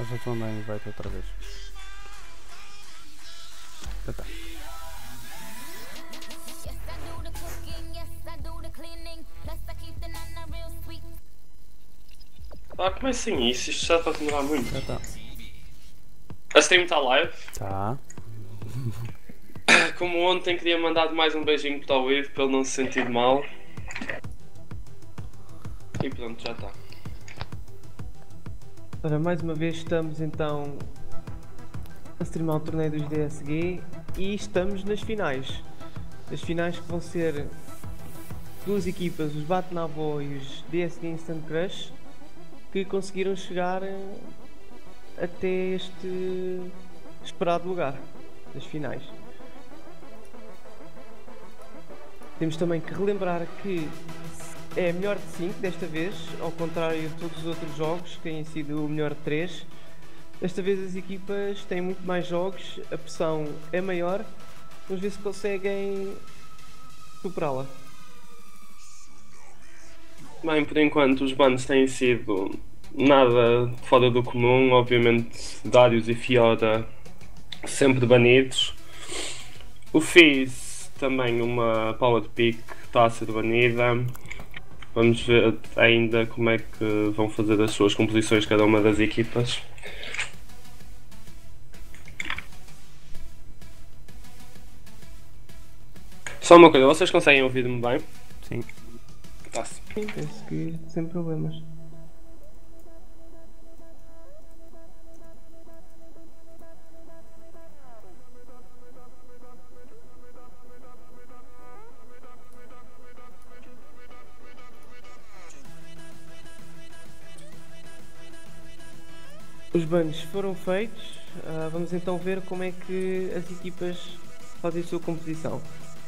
já te mandar invite outra vez. Tá. Ah, como é assim isso? Isto já está a demorar muito. Já tá. A stream está live. Tá. Como ontem queria mandar mais um beijinho para o Will para ele não se sentir mal. E pronto, já está. Ora, mais uma vez estamos então a streamar o torneio dos DSG e estamos nas finais. As finais que vão ser duas equipas, os Batnavo e os DSG Instant Crush, que conseguiram chegar até este esperado lugar das finais. Temos também que relembrar que é melhor de 5 desta vez, ao contrário de todos os outros jogos que têm sido o melhor de 3. Desta vez as equipas têm muito mais jogos, a pressão é maior, vamos ver se conseguem superá-la. Bem, por enquanto os bans têm sido nada fora do comum, obviamente Darius e Fiora sempre banidos. O Fizz também uma power pick está a ser banida. Vamos ver ainda como é que vão fazer as suas composições cada uma das equipas. Só uma coisa, vocês conseguem ouvir-me bem? Sim. Tá-se. Sim, penso que sem problemas. Os bans foram feitos, vamos então ver como é que as equipas fazem a sua composição.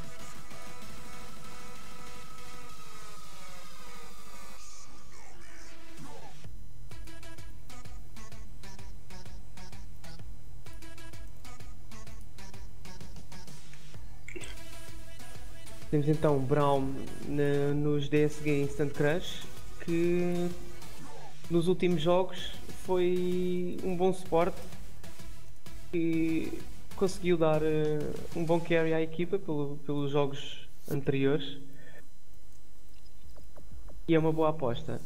Temos então o Braum nos DSG Instant Crush, que nos últimos jogos foi um bom suporte e conseguiu dar um bom carry à equipa pelos jogos anteriores e é uma boa aposta.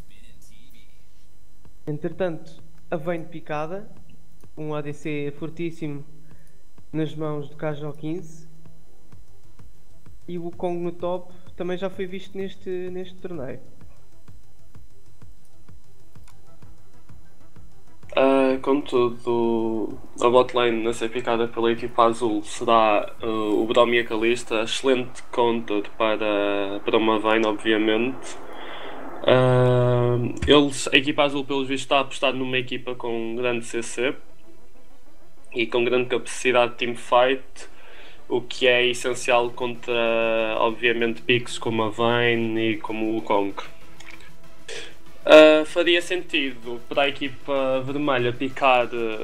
Entretanto, a Vayne picada, um ADC fortíssimo nas mãos do KJ15, e o Kong no top também já foi visto neste torneio. Contudo, a botlane a ser picada pela equipa azul será o Braum e a Kalista, excelente counter para uma Vayne, obviamente. A equipa azul, pelos vistos, está a apostar numa equipa com grande CC e com grande capacidade de teamfight, o que é essencial contra, obviamente, picks como a Vayne e como o Kong. Faria sentido para a equipa vermelha picar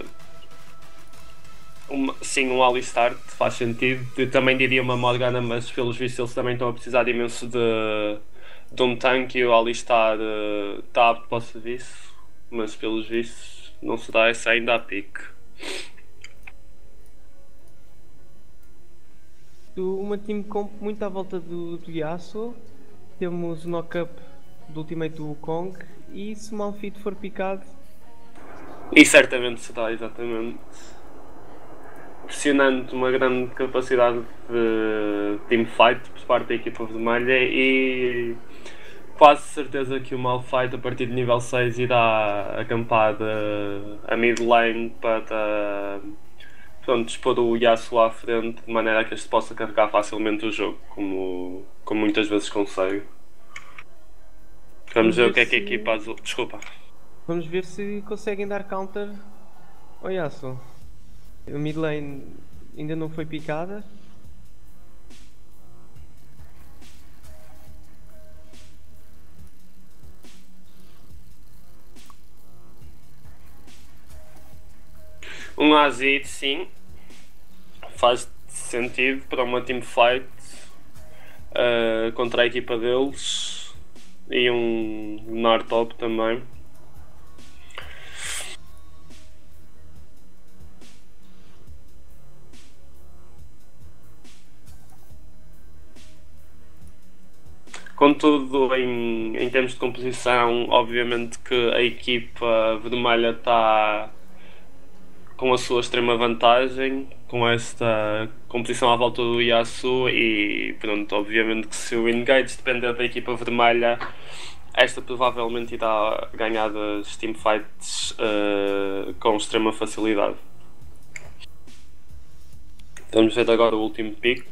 um Alistar, faz sentido. Eu também diria uma Morgana, mas pelos vistos eles também estão a precisar imenso de um tanque e o Alistar está apto para o serviço, mas pelos vistos não será essa ainda a pique. Uma team comp muito à volta do Yasuo, temos o knock-up do ultimate do Kong e se o Malphite for picado... E certamente será, exatamente. Pressionando uma grande capacidade de teamfight por parte da equipa vermelha e quase certeza que o Malphite a partir de nível 6 irá acampar a mid lane para expor o Yasuo à frente de maneira a que este possa carregar facilmente o jogo, como muitas vezes consegue. Vamos ver o que é que a equipa azul... Desculpa. Vamos ver se conseguem dar counter ao Yasuo. A mid lane ainda não foi picada. Um Azir, sim, faz sentido para uma teamfight contra a equipa deles e um Nar top também. Contudo, em termos de composição, obviamente que a equipa vermelha está com a sua extrema vantagem, com esta composição à volta do Yasuo e pronto, obviamente que se o engage depender da equipa vermelha, esta provavelmente irá ganhar das teamfights com extrema facilidade. Vamos ver agora o último pick.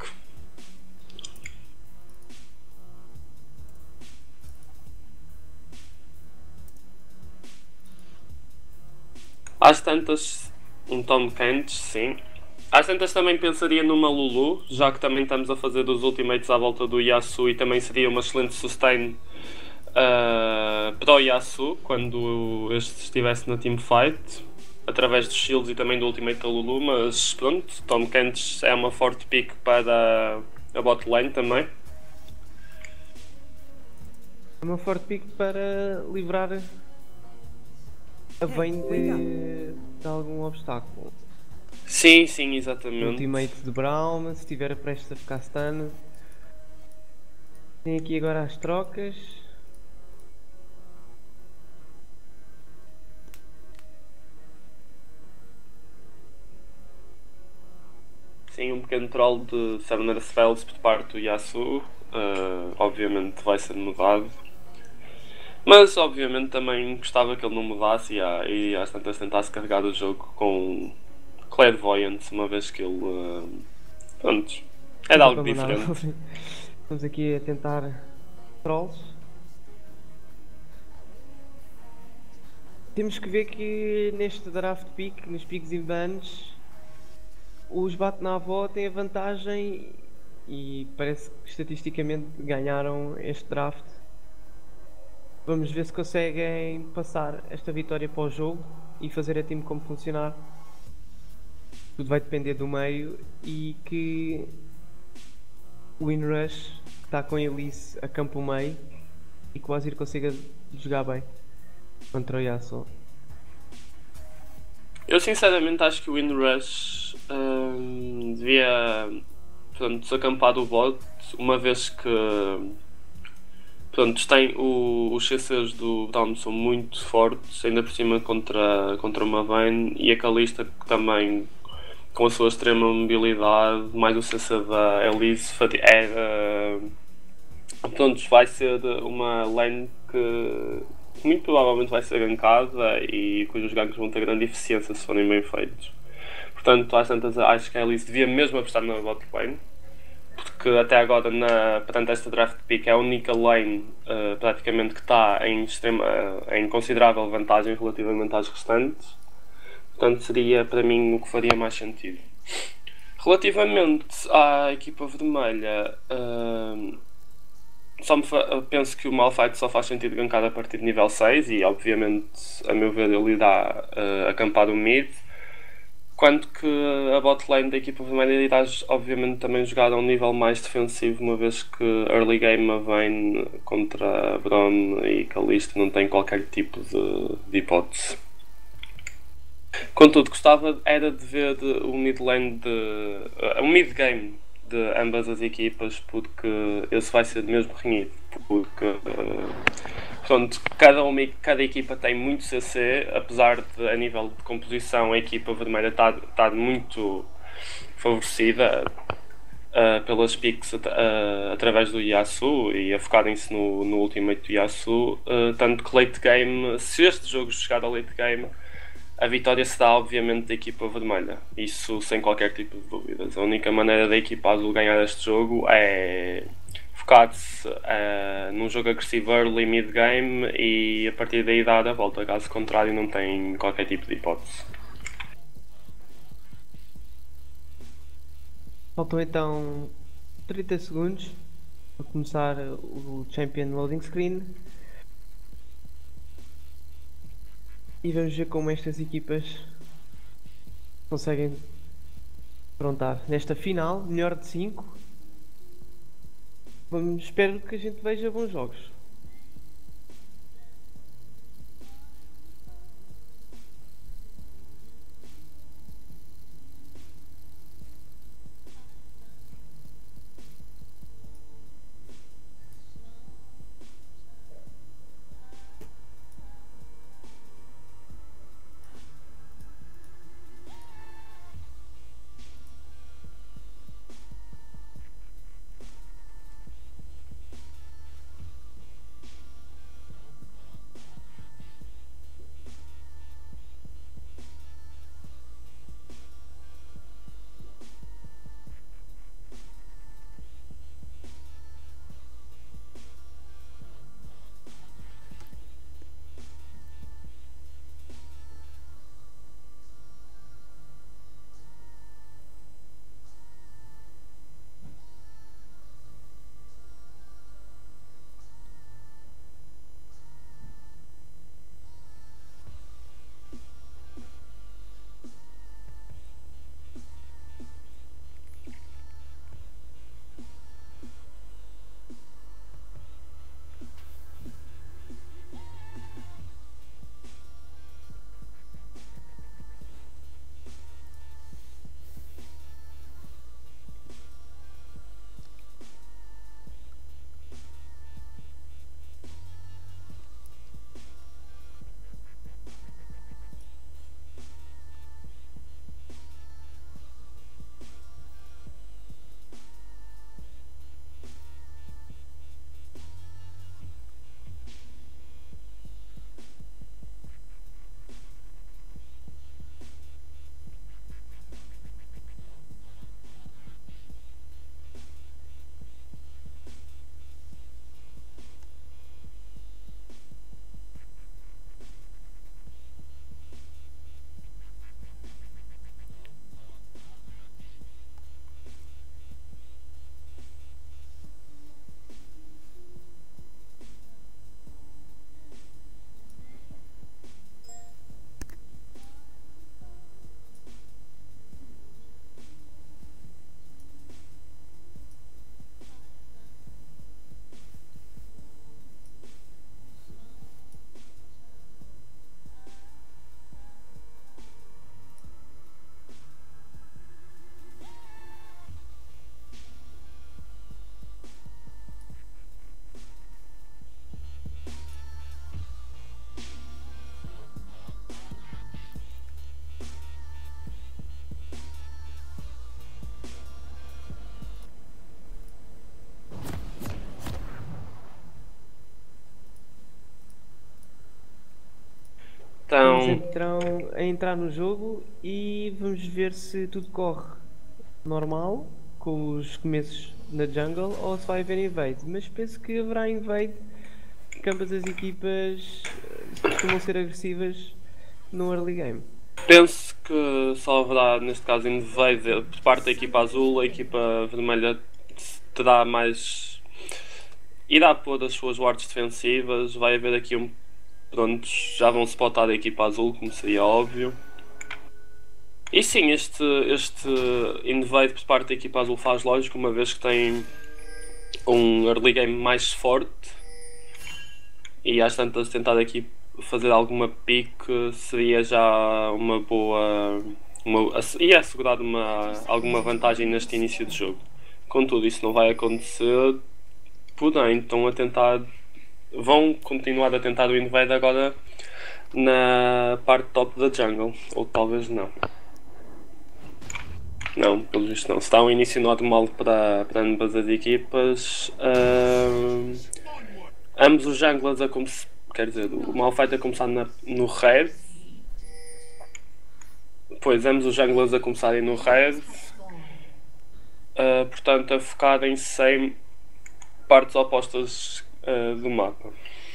Às tantas, um Tom Kench, sim. Às tantas também pensaria numa Lulu, já que também estamos a fazer os ultimates à volta do Yasuo e também seria uma excelente sustain para o Yasuo quando este estivesse na teamfight, através dos shields e também do ultimate da Lulu, mas pronto, Tom Kench é uma forte pick para a bot lane também. É uma forte pick para livrar a vem de algum obstáculo. Sim, sim, exatamente. Ultimate de Braum, se estiver prestes a ficar stun. Tem aqui agora as trocas. Sim, um pequeno troll de Summoner Spells por parte do Yasuo, obviamente vai ser mudado. Mas obviamente também gostava que ele não mudasse e às tantas tentasse carregar o jogo com Clairvoyance, uma vez que ele pronto, é de algo diferente. Estamos aqui a tentar trolls. Temos que ver que neste draft pick, nos picks e bans, os Bate-na-Avó têm a vantagem e parece que estatisticamente ganharam este draft. Vamos ver se conseguem passar esta vitória para o jogo e fazer a team como funcionar. Tudo vai depender do meio e que o Inrush, que está com a Elise, acampa o meio e que o Azir consiga jogar bem contra o Yasuo. Eu sinceramente acho que o Inrush devia desacampar do bot, uma vez que pronto, tem os CCs do Braum são muito fortes, ainda por cima contra uma Vayne, e a Kalista que também com a sua extrema mobilidade, mais o CC da Elise, pronto, vai ser uma lane que muito provavelmente vai ser gankada e cujos ganks vão ter grande eficiência se forem bem feitos. Portanto, às tantas, acho que a Elise devia mesmo apostar na bot lane, porque até agora, perante esta draft pick, é a única lane praticamente que está em considerável vantagem relativamente às restantes. Portanto, seria para mim o que faria mais sentido. Relativamente à equipa vermelha, penso que o Malphite só faz sentido gankar a partir de nível 6 e obviamente, a meu ver, ele irá acampar o mid. Quanto que a bot lane da equipa vermelha irá obviamente também jogar a um nível mais defensivo, uma vez que early game a Vayne contra Braum e Kalista não tem qualquer tipo de hipótese. Contudo, gostava era de ver o mid lane um mid game de ambas as equipas, porque esse vai ser mesmo renhido, porque pronto, cada equipa tem muito CC, apesar de a nível de composição a equipa vermelha está muito favorecida pelas picks através do Yasuo e a focarem-se no ultimate do Yasuo, tanto que late game, se este jogo chegar ao late game, a vitória será obviamente da equipa vermelha, isso sem qualquer tipo de dúvidas. A única maneira da equipa azul ganhar este jogo é focar-se num jogo agressivo early mid game e a partir daí dar a volta, caso contrário não tem qualquer tipo de hipótese. Faltam então 30 segundos para começar o Champion Loading Screen. E vamos ver como estas equipas conseguem afrontar nesta final, melhor de 5. Espero que a gente veja bons jogos. Vamos então a entrar no jogo e vamos ver se tudo corre normal, com os começos na jungle, ou se vai haver invade. Mas penso que haverá invade, porque ambas as equipas costumam ser agressivas no early game. Penso que só haverá, neste caso, invade por parte da equipa azul. A equipa vermelha terá mais... irá pôr as suas wards defensivas. Vai haver aqui um... prontos, já vão spotar a equipa azul, como seria óbvio. E sim, este invade por parte da equipa azul faz lógico, uma vez que tem um early game mais forte. E às tantas tentar aqui fazer alguma pique seria já uma boa... ia assegurar alguma vantagem neste início de jogo. Contudo, isso não vai acontecer, porém estão a tentar... vão continuar a tentar o invade agora na parte top da jungle, ou talvez não. Não, pelo visto não. Se está um início normal para ambas as equipas, ambos os junglers a começar, quer dizer, o Malphite a começar no red, pois ambos os junglers a começarem no red, portanto a focarem-se em partes opostas do mapa.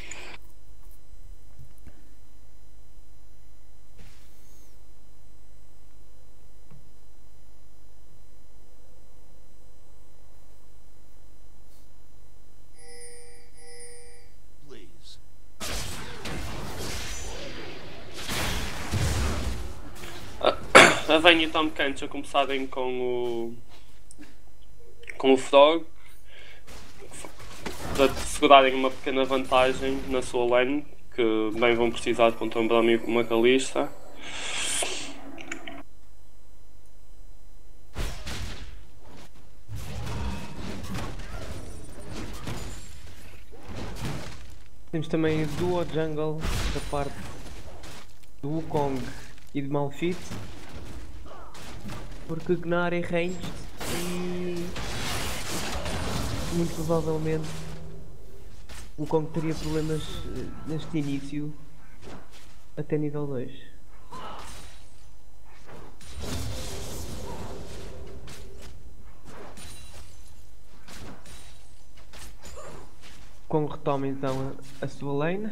A Vayne e o Tahm Kench a começarem com o Frog, para segurarem uma pequena vantagem na sua lane, que bem vão precisar contra um Braum e uma Kalista. Temos também duo jungle da parte do Wukong e de Malphite, porque Gnar é ranged e muito provavelmente o Wukong teria problemas neste início até nível 2. Wukong retoma então a sua lane.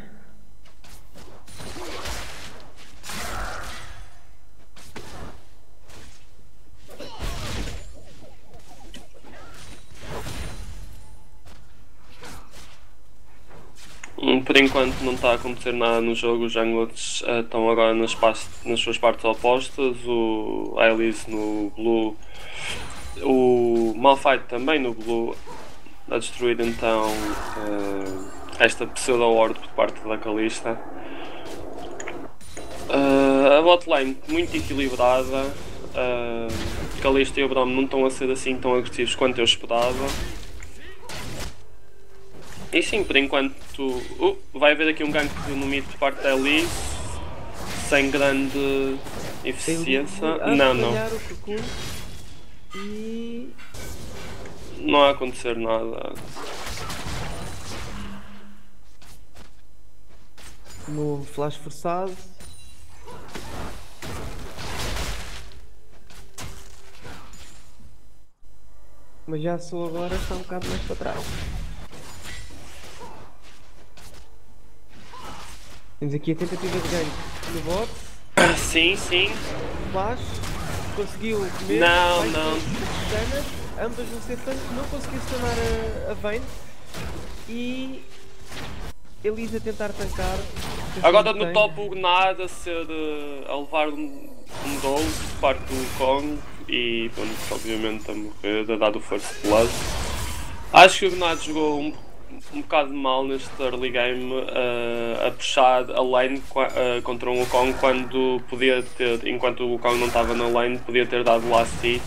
Por enquanto não está a acontecer nada no jogo, os junglers estão agora nas suas partes opostas, o Aelise no blue, o Malphite também no blue, a destruir então esta pseudo-ward por parte da Kalista. A botlane muito equilibrada, Kalista e o Braum não estão a ser assim tão agressivos quanto eu esperava. E sim, por enquanto vai haver aqui um gank no mid por parte da Elise, sem grande eficiência. Não. E não vai acontecer nada. No flash forçado. Mas já sou agora, está um bocado mais para trás. Temos aqui a tentativa de gank no bot. Sim. Flash. Conseguiu comer. Não. Stunners. Ambas vão ser tanques. Não conseguiu stunnar a Vayne. E Elise a tentar tancar. Agora no top o Gnar a levar um dole por parte do Kong e pronto, obviamente a morrer, a dar o first blood. Acho que o Gnar jogou um bocado mal neste early game, a puxar a lane contra um Wukong, quando podia ter, enquanto o Wukong não estava na lane, podia ter dado last hit,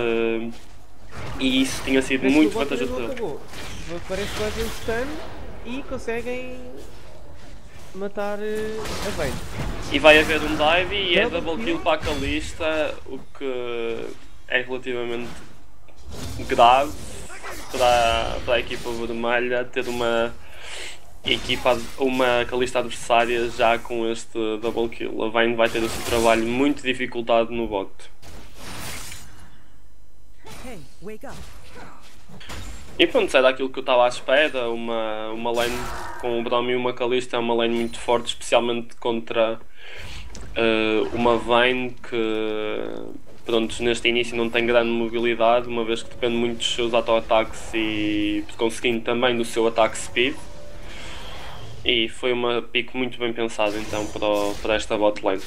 e isso tinha sido muito vantajoso. Parece que fazem stun e conseguem matar a Vayne. E vai haver um dive e é double kill para a Kalista, o que é relativamente grave para a equipa vermelha ter uma equipa uma Kalista adversária já com este double kill. A Vayne vai ter o seu trabalho muito dificultado no bot. Hey, wake up. E pronto, era aquilo que eu estava à espera, uma lane com o Braum e uma Kalista é uma lane muito forte, especialmente contra uma Vayne que pronto, neste início não tem grande mobilidade, uma vez que depende muito dos seus auto-ataques e conseguindo também do seu ataque speed. E foi uma pick muito bem pensada então para esta bot lane.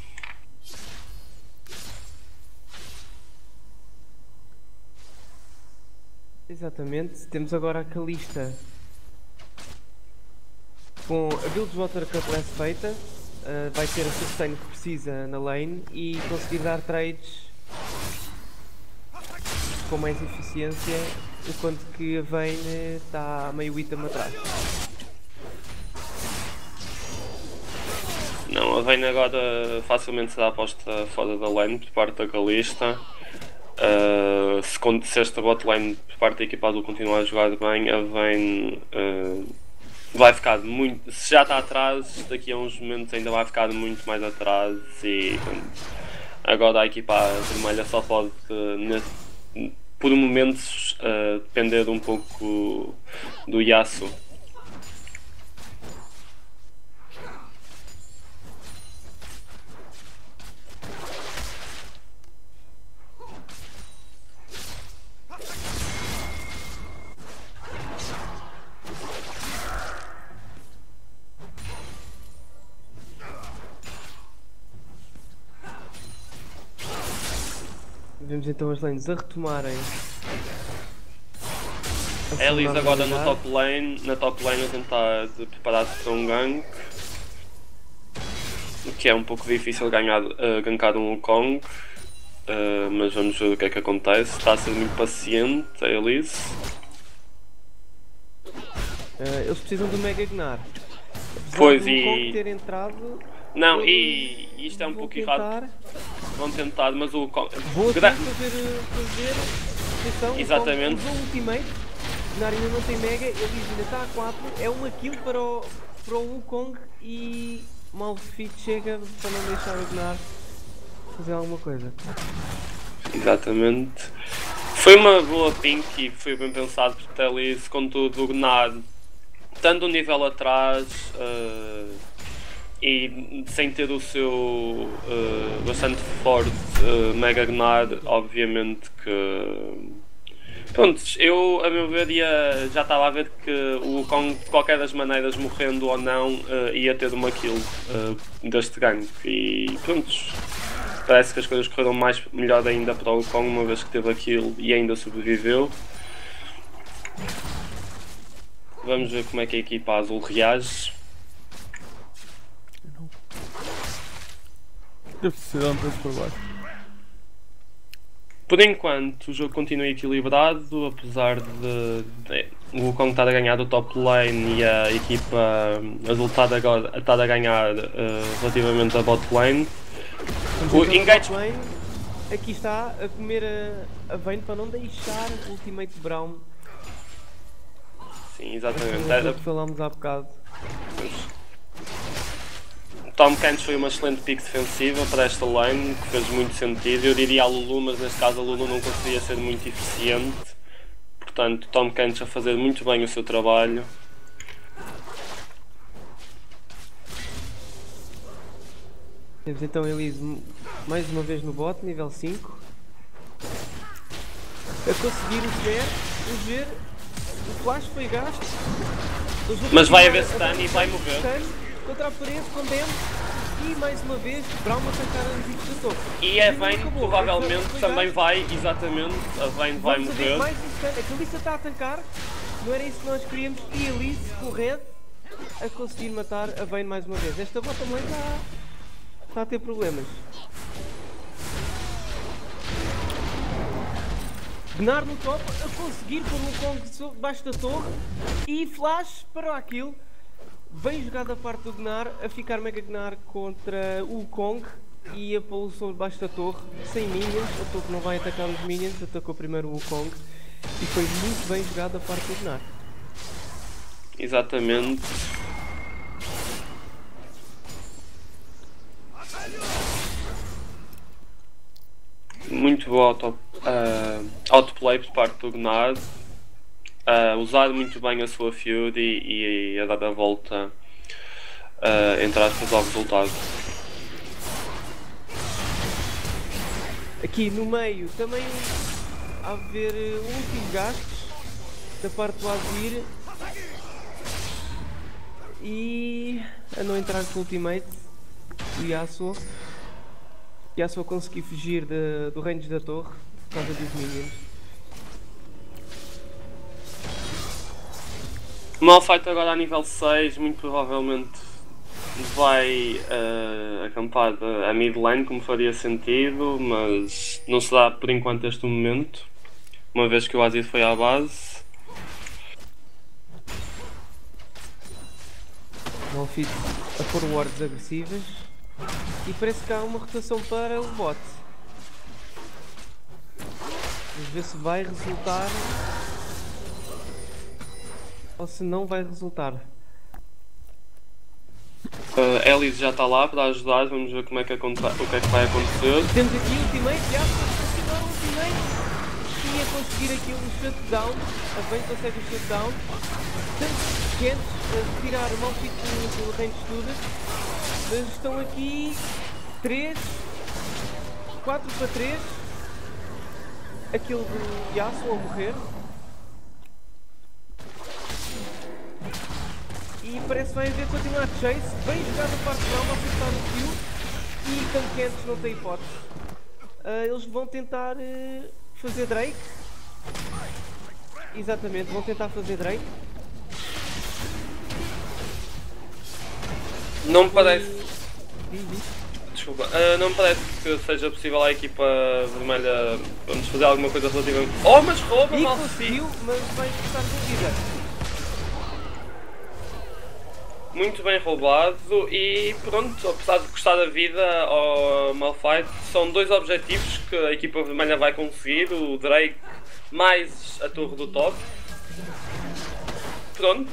Exatamente, temos agora a Kalista com a Build Water Cutlass feita, vai ter a sustain que precisa na lane e conseguir dar trades com mais eficiência, enquanto que a Vayne está meio item atrás. Não, a Vayne agora facilmente será posta fora da lane por parte da Kalista. Se esta bot lane por parte da equipa azul continuar a jogar bem, a Vayne vai ficar muito. Se já está atrás, daqui a uns momentos ainda vai ficar muito mais atrás. E agora a equipa vermelha só pode, por momentos, depender um pouco do Yasuo. Vemos então as lanes a retomarem. Elise agora no top lane, na top lane a tentar preparar-se para um gank. O que é um pouco difícil gankar um Wukong. Mas vamos ver o que é que acontece. Está a ser muito paciente a Elise. Eles precisam do Mega Gnar. Pois, do Wukong ter entrado. Não, e isto é um pouco errado. Vão tentar, mas o Wukong. Vou fazer atenção. Exatamente. Usou o ultimate. Gnar ainda não tem Mega, ele ainda está a 4. É uma kill para o Wukong e Malphite chega para não deixar o Gnar fazer alguma coisa. Exatamente. Foi uma boa pink e foi bem pensado por Telis, contudo o Gnar, estando um nível atrás e sem ter o seu bastante forte Mega Gnar, obviamente que... Pronto, eu a meu ver já estava a ver que o Wukong de qualquer das maneiras, morrendo ou não, ia ter uma kill deste gank e pronto. Parece que as coisas correram melhor ainda para o Wukong, uma vez que teve a kill e ainda sobreviveu. Vamos ver como é que a equipa azul reage. Deve ser todos por baixo. Por enquanto o jogo continua equilibrado, apesar de o Wukong estar a ganhar do top lane e a equipa azul estar a ganhar relativamente a bot lane. O engage... lane, aqui está a comer a Vayne para não deixar o ultimate de Braum. Sim, exatamente. Era o que falámos há bocado. Tahm Kench foi uma excelente pick defensiva para esta lane, que fez muito sentido. Eu diria a Lulu, mas neste caso a Lulu não conseguia ser muito eficiente. Portanto, Tahm Kench a fazer muito bem o seu trabalho. Temos então Elise mais uma vez no bot, nível 5. A conseguir o ver, o flash foi gasto. Mas vai haver stun e vai morrer. Contra a parede, condemno e mais uma vez Braum a atacar a Zip da torre. E a Vayne provavelmente também vai, exatamente, a Vayne vai morrer. Mais um stun. A Kalista está a tancar, não era isso que nós queríamos, e a Elise com o red a conseguir matar a Vayne mais uma vez. Esta bot também está a ter problemas. Gnar no top, a conseguir pôr um Wukong debaixo da torre e flash para aquilo. Bem jogado a parte do Gnar, a ficar Mega Gnar contra o Wukong e a pô-lo sobre baixo da torre, sem minions. A torre não vai atacar os minions, atacou primeiro o Wukong e foi muito bem jogado a parte do Gnar. Exatamente. muito boa autoplay por parte do Gnar, usar muito bem a sua Fury e a dar a volta, entre aspas, ao resultado. Aqui no meio também há a ver últimos gastos da parte do Azir e a não entrar com o ultimate do Yasuo. Yasuo conseguiu fugir do range da torre por causa dos minions. Malphite agora a nível 6, muito provavelmente vai acampar a mid lane, como faria sentido, mas não será por enquanto este o momento, uma vez que o Azir foi à base. Malphite a pôr wards agressivas e parece que há uma rotação para o bot. Vamos ver se vai resultar ou se não vai resultar. Elise já está lá para ajudar, vamos ver como é que o que é que vai acontecer. Temos aqui o ultimate, já continuar o ultimate e a conseguir aqui um shutdown. A bem consegue o shutdown. Tanto quentes a tirar o Malphite do range de estudas, mas estão aqui 4 para 3. Aquele do Yasuo a morrer. E parece que vai haver continuar chase. Bem jogado a parte de alma, acertar o kill. E tão quentes, não tem hipótese. Eles vão tentar fazer Drake. Exatamente, vão tentar fazer Drake. Não me parece. Diz. Desculpa, não me parece que seja possível à equipa vermelha vamos fazer alguma coisa relativamente. Oh, mas rouba, E mal conseguiu, mas vai custar com vida. Muito bem roubado e pronto, apesar de custar a vida ao Malphite, são dois objetivos que a equipa vermelha vai conseguir, o Drake mais a torre do top. Pronto,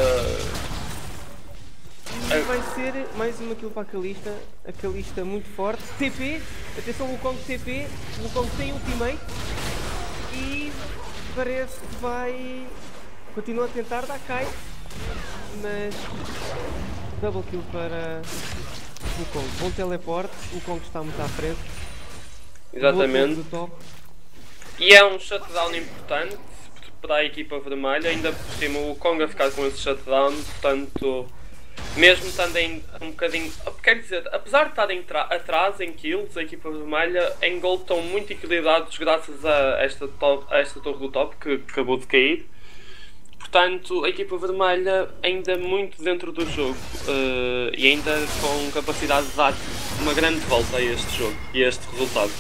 E vai ser mais uma kill para a Kalista muito forte. TP, atenção o Wukong TP, o Wukong tem ultimate e parece que vai continuar a tentar dar kite, mas double kill para o Wukong. Bom teleporte, o Wukong está muito à frente. exatamente. Do top. E é um shutdown importante para a equipa vermelha, ainda por cima o Wukong a ficar com esse shutdown, portanto, mesmo estando um bocadinho, quer dizer, apesar de estarem atrás em kills, a equipa vermelha em gold estão muito equilibrados graças a esta torre do top que acabou de cair. Portanto, a equipa vermelha ainda muito dentro do jogo e ainda com capacidade de dar uma grande volta a este jogo e a este resultado.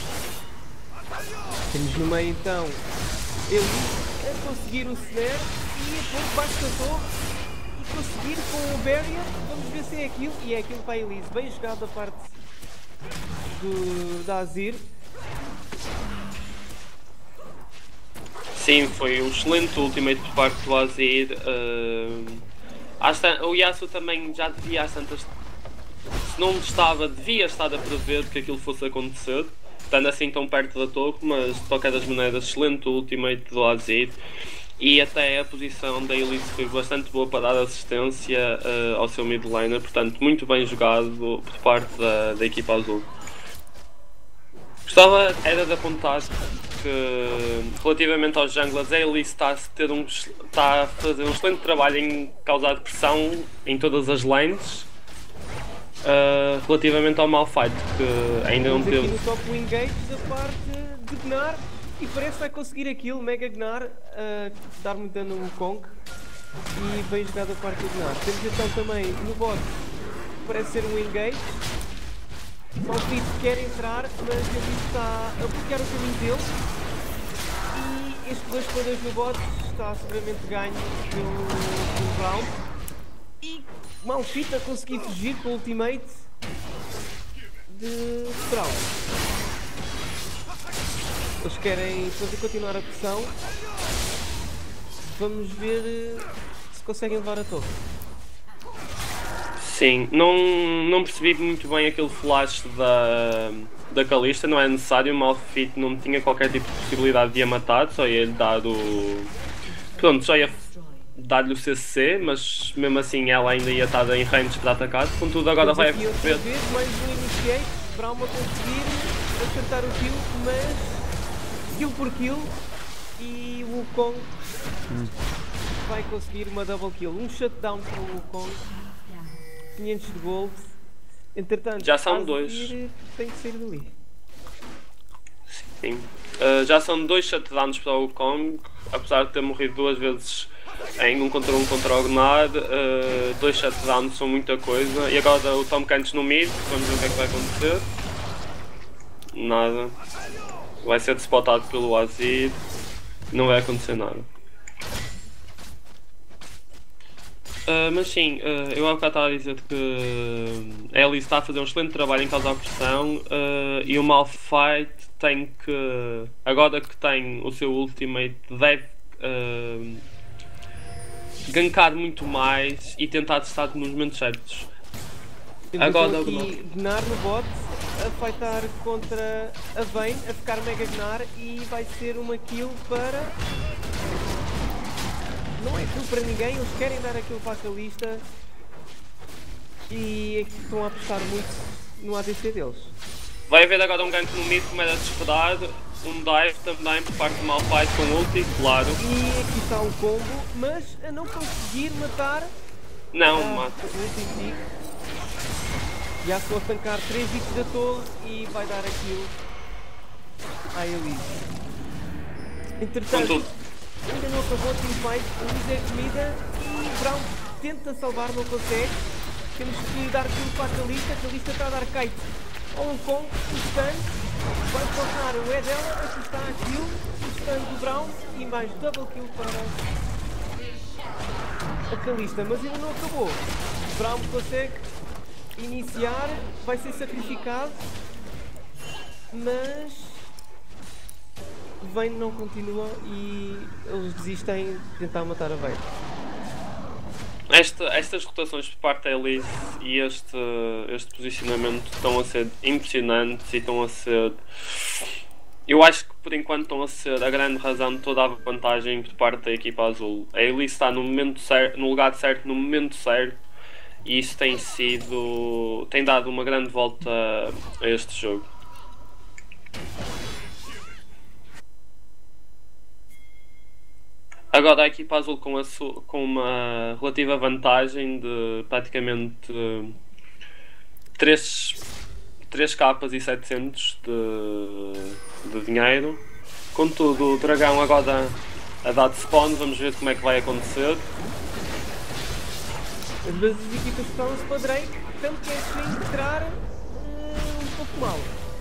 Temos no meio então ele a conseguir o snare e a pôr debaixo da torre e conseguir com o barrier. Vamos ver se é aquilo, e é aquilo para a Elise. Bem jogado da parte da Azir. Sim, foi um excelente ultimate por parte do Azir. O Yasuo também já devia, às tantas, se não estava, devia estar a prever que aquilo fosse acontecer, estando assim tão perto da torre, mas de qualquer das maneiras, excelente ultimate do Azir. E até a posição da Elise foi bastante boa para dar assistência ao seu mid laner, portanto muito bem jogado por parte da equipa azul. Gostava era de apontar que relativamente aos junglers, a Elise está a fazer um excelente trabalho em causar pressão em todas as lanes. Relativamente ao Malphite, que ainda não teve. Aqui no top o engage da parte de Gnar e parece que vai conseguir aquilo, Mega Gnar, dar muito dano no Wukong e bem jogado a parte do Gnar. Temos então também no bot, parece ser um engage. Malphite quer entrar, mas ele está a bloquear o caminho dele e estes dois players no bot está seguramente ganho pelo round. E Malphite a conseguir fugir com o ultimate de Brawl. Eles querem fazer continuar a pressão. Vamos ver se conseguem levar a torre. Sim, não percebi muito bem aquele flash da Kalista, não é necessário, o Malphite não tinha qualquer tipo de possibilidade de a matar, só ia-lhe dar o... Pronto, só ia dar-lhe o CC, mas mesmo assim ela ainda ia estar em range para atacar, contudo agora vai Temos aqui outra vez mais um initiate, Braum a conseguir acertar o kill, mas kill por kill, e o Wukong vai conseguir uma double kill, um shutdown para o Wukong, 500 de gold. Entretanto, já são Azir dois. tem que sair dali. Sim. Já são 2 shutdowns para o Wukong, apesar de ter morrido 2 vezes em um contra o Gnard, 2 shutdowns são muita coisa. E agora o Tahm Kench no mid, vamos ver o que é que vai acontecer. Nada. Vai ser despotado pelo Azir, não vai acontecer nada. Mas sim, eu há bocado estava a dizer que a Elise está a fazer um excelente trabalho em causar pressão, e o Malphite tem que, agora que tem o seu ultimate, deve gankar muito mais e tentar testar nos momentos certos. Temos Agora então aqui Gnar no bot, a fightar contra a Vayne, a ficar Mega Gnar, e vai ser uma kill para... Não é kill para ninguém, eles querem dar aquilo para a Kalista e estão a apostar muito no ADC deles. Vai haver agora um gank no mid, como era de esperar, um dive também por parte do Malphite com ulti, claro. E aqui está o combo, mas a não conseguir matar... Não, mata. Já estou a tancar 3 hits da torre e vai dar aquilo à Elise. Entretanto, Contudo, ainda não acabou o teamfight, a Elise é comida e Braum tenta salvar, não consegue. Temos que dar kill para a Kalista está a dar kite ao Wukong, o stun, vai tornar o E dela, aqui está a kill, o stun do Braum e mais double kill para a Kalista, mas ainda não acabou. Braum consegue iniciar, vai ser sacrificado, mas Vayne não continua e eles desistem de tentar matar a Vayne. estas rotações por parte da Elise e este posicionamento estão a ser impressionantes e estão a ser... Eu acho que por enquanto estão a ser a grande razão de toda a vantagem por parte da equipa azul. A Elise está no momento certo, no lugar certo, no momento certo, e isso tem dado uma grande volta a este jogo. Agora a equipa azul com uma relativa vantagem de praticamente 3 capas e 700 de dinheiro. Contudo, o dragão agora a dar de spawn, vamos ver como é que vai acontecer. As duas equipas estão-se para Drake, tanto que é entrar um pouco mal.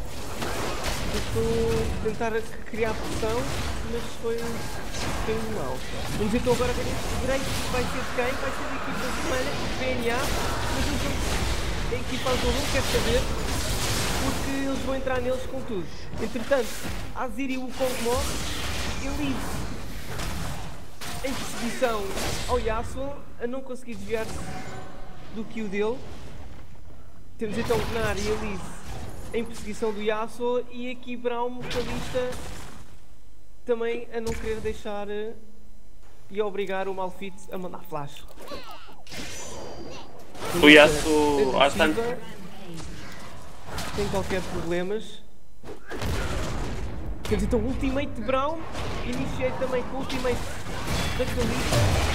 Estou a tentar criar pressão, mas foi um bocadinho mal. Vamos então agora ver este Drake, vai ser de quem? Vai ser da equipa vermelha, PNA, mas a equipa azul não quer saber, porque eles vão entrar neles com tudo. Entretanto, Azir e o Wukong morre, Elise em perseguição ao Yasuo, a não conseguir desviar-se do kill dele. Temos então Gnar e Elise em perseguição do Yasuo e aqui Braum, Kalista, também a não querer deixar e a obrigar o Malphite a mandar flash. O Yasuo bastante... sem qualquer problemas. Temos então ultimate de Braum, iniciei também com o ultimate da Kalista.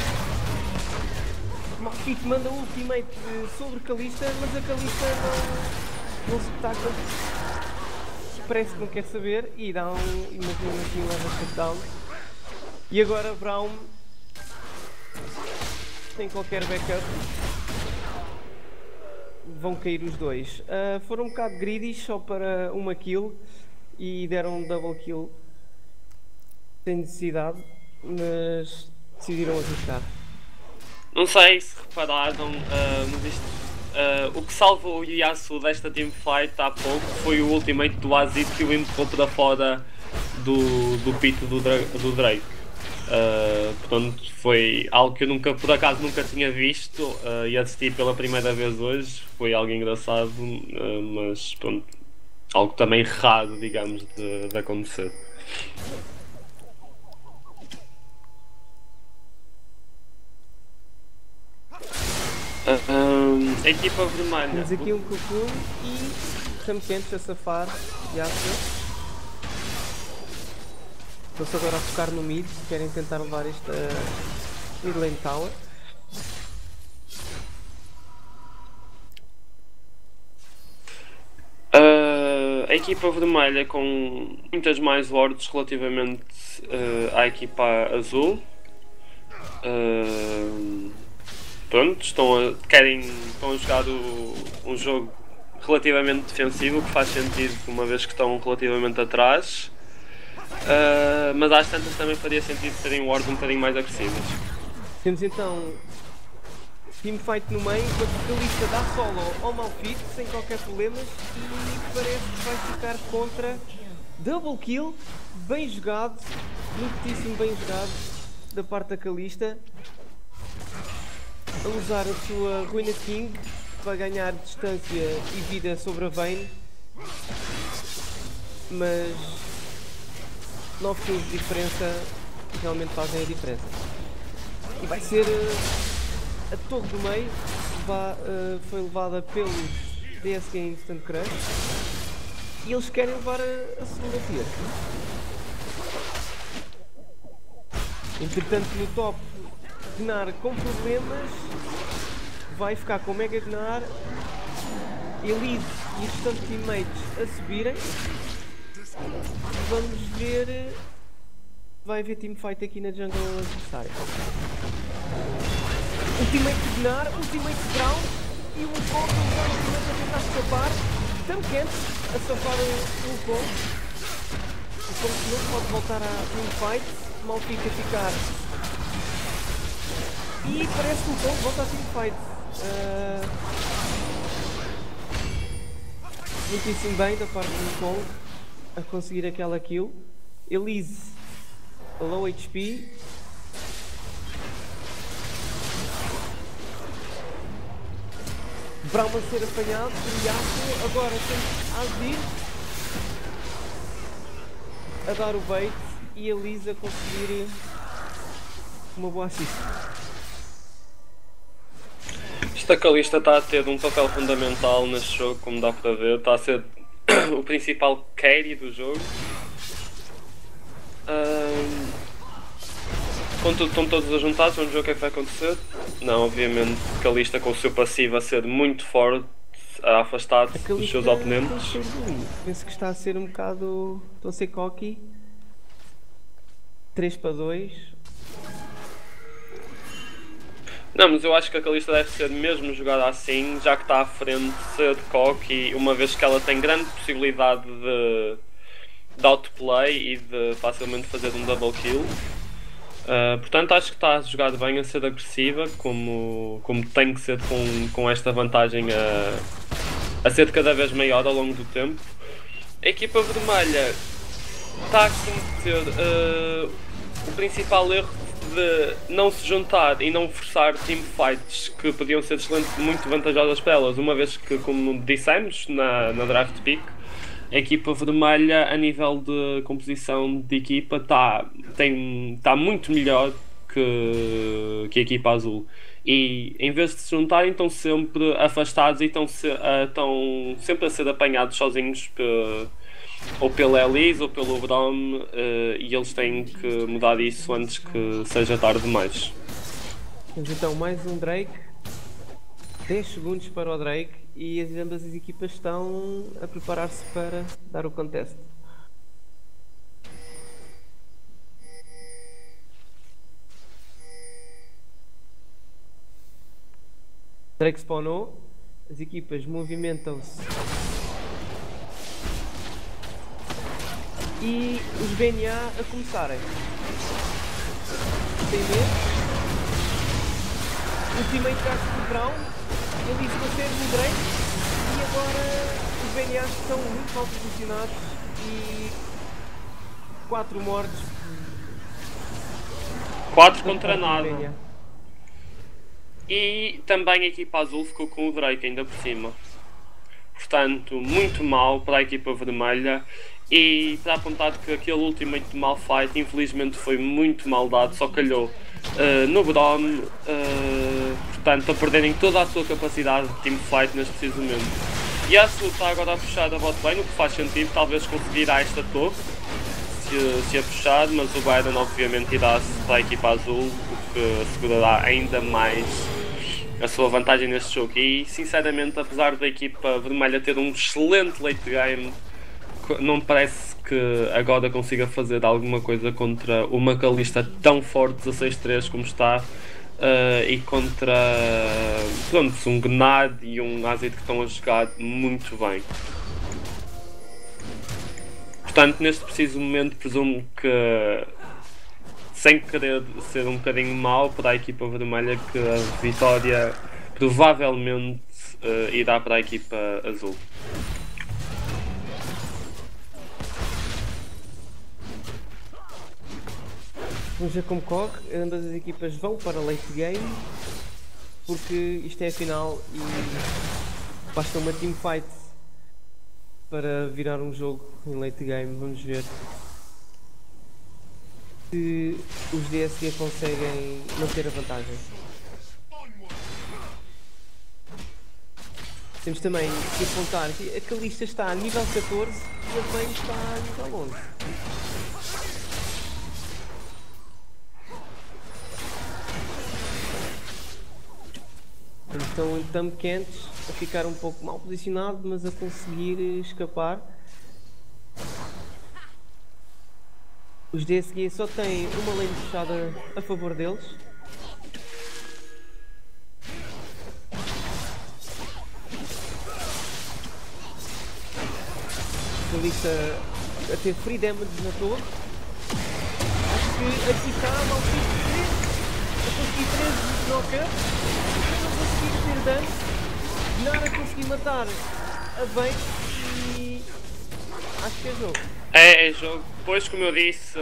Malphite manda ultimate sobre Kalista, mas a Kalista não se taca. Parece que não quer saber e dá imagina assim, leva shutdown. E agora Braum sem qualquer backup. Vão cair os dois. Foram um bocado greedy só para uma kill e deram um double kill sem necessidade, mas decidiram arriscar. Não sei se repararam, mas isto, o que salvou o Yasuo desta teamfight há pouco foi o ultimate do Azir que o empurrou para fora do pit do Drake. Portanto, foi algo que eu por acaso nunca tinha visto e assisti pela primeira vez hoje. Foi algo engraçado, mas pronto, Algo também raro, digamos, de acontecer. A equipa vermelha. Temos aqui um Cocoon e Sam Kent a safar de Astra. Estão-se agora a focar no mid, querem tentar levar esta mid lane tower. A equipa vermelha com muitas mais wards relativamente à equipa azul. Pronto, estão a jogar um jogo relativamente defensivo, o que faz sentido uma vez que estão relativamente atrás. Mas às tantas também faria sentido serem wards um bocadinho mais agressivas. Temos então teamfight no meio, enquanto o Kalista dá solo ao Malphite sem qualquer problemas e parece que vai ficar contra double kill, bem jogado, muitíssimo bem jogado da parte da Kalista, a usar a sua Ruina King para ganhar distância e vida sobre a Vayne, mas 9 kills de diferença realmente fazem a diferença. E vai ser a torre do meio, foi levada pelos DSG Instant Crush e eles querem levar a segunda tier. Entretanto, no top, Gnar com problemas, vai ficar com Mega Gnar, Elise e os restantes teammates a subirem. Vamos ver. Vai haver teamfight aqui na jungle adversária. Ultimate de Gnar, ultimate de Brown e o Wukong a tentar escapar. Sam Kent a safar o Wukong. O Wukong não pode voltar à teamfight. Malphite a ficar. E parece que o Wukong volta à teamfight. Muitíssimo bem da parte do Wukong a conseguir aquela kill. Elise low HP. Brown a ser apanhado por Yasuo. Agora tem Azir a dar o bait e a Elise a conseguir uma boa assist. Esta Kalista está a ter um papel fundamental neste jogo, como dá para ver. Está a ser o principal carry do jogo. Contudo, estão todos ajuntados, vamos ver o que é que vai acontecer. Não, obviamente, Kalista com o seu passivo a ser muito forte, a afastar dos seus oponentes. Penso que está a ser um bocado. Estou a ser cocky. 3-2. Não, mas eu acho que a Kalista deve ser mesmo jogada assim, já que está à frente de cocky, uma vez que ela tem grande possibilidade de outplay e de facilmente fazer um double kill. Portanto, acho que está jogado bem, a ser agressiva, como tem que ser com esta vantagem a ser de cada vez maior ao longo do tempo. A equipa vermelha está a cometer o principal erro de não se juntar e não forçar teamfights que podiam ser muito vantajosas para elas, uma vez que, como dissemos na draft pick, a equipa vermelha, a nível de composição de equipa, está muito melhor que a equipa azul. E em vez de se juntarem, estão sempre afastados e estão sempre a ser apanhados sozinhos ou pela Elise ou pelo Braum, e eles têm que mudar isso antes que seja tarde demais. Temos então mais um Drake. 10 segundos para o Drake. E ambas as equipas estão a preparar-se para dar o contest. Drake spawnou, as equipas movimentam-se e os BNA a começarem. Tem medo. Ultimate cast do Brown. Ele consegue no Drake e agora os BNAs estão muito mal posicionados e 4 mortes. 4 contra nada. E também a equipa azul ficou com o Drake ainda por cima. portanto muito mal para a equipa vermelha. E para apontar que aquele ultimate de Malphite infelizmente foi muito mal dado, só calhou no Braum, portanto a perderem toda a sua capacidade de teamfight neste preciso momento. E a Azul está agora a puxar a bot lane, o que faz sentido, talvez conseguirá esta torre se a puxar, mas o Byron obviamente irá-se para a equipa azul, o que assegurará ainda mais a sua vantagem neste jogo. E sinceramente, apesar da equipa vermelha ter um excelente late game, não parece que agora consiga fazer alguma coisa contra uma Kalista tão forte, 16-3 como está, e contra pronto, um Gnad e um Azid que estão a jogar muito bem. Portanto, neste preciso momento, presumo que, sem querer ser um bocadinho mau para a equipa vermelha, que a vitória provavelmente irá para a equipa azul. Vamos ver como corre. Ambas as equipas vão para late game, porque isto é a final e basta uma teamfight para virar um jogo em late game. Vamos ver se os DSG conseguem manter a vantagem. Temos também que apontar que a Kalista está a nível 14 e a Vayne está a nível 11. Então estamos quentes, a ficar um pouco mal posicionado, mas a conseguir escapar. Os DSG só têm uma lane fechada a favor deles. Kalista a ter free damage na torre. Acho que aqui está a Malphite 3. A conseguir 13 knockouts. Ter dano, nada consegui matar a Vayne e acho que é jogo. É jogo, pois como eu disse,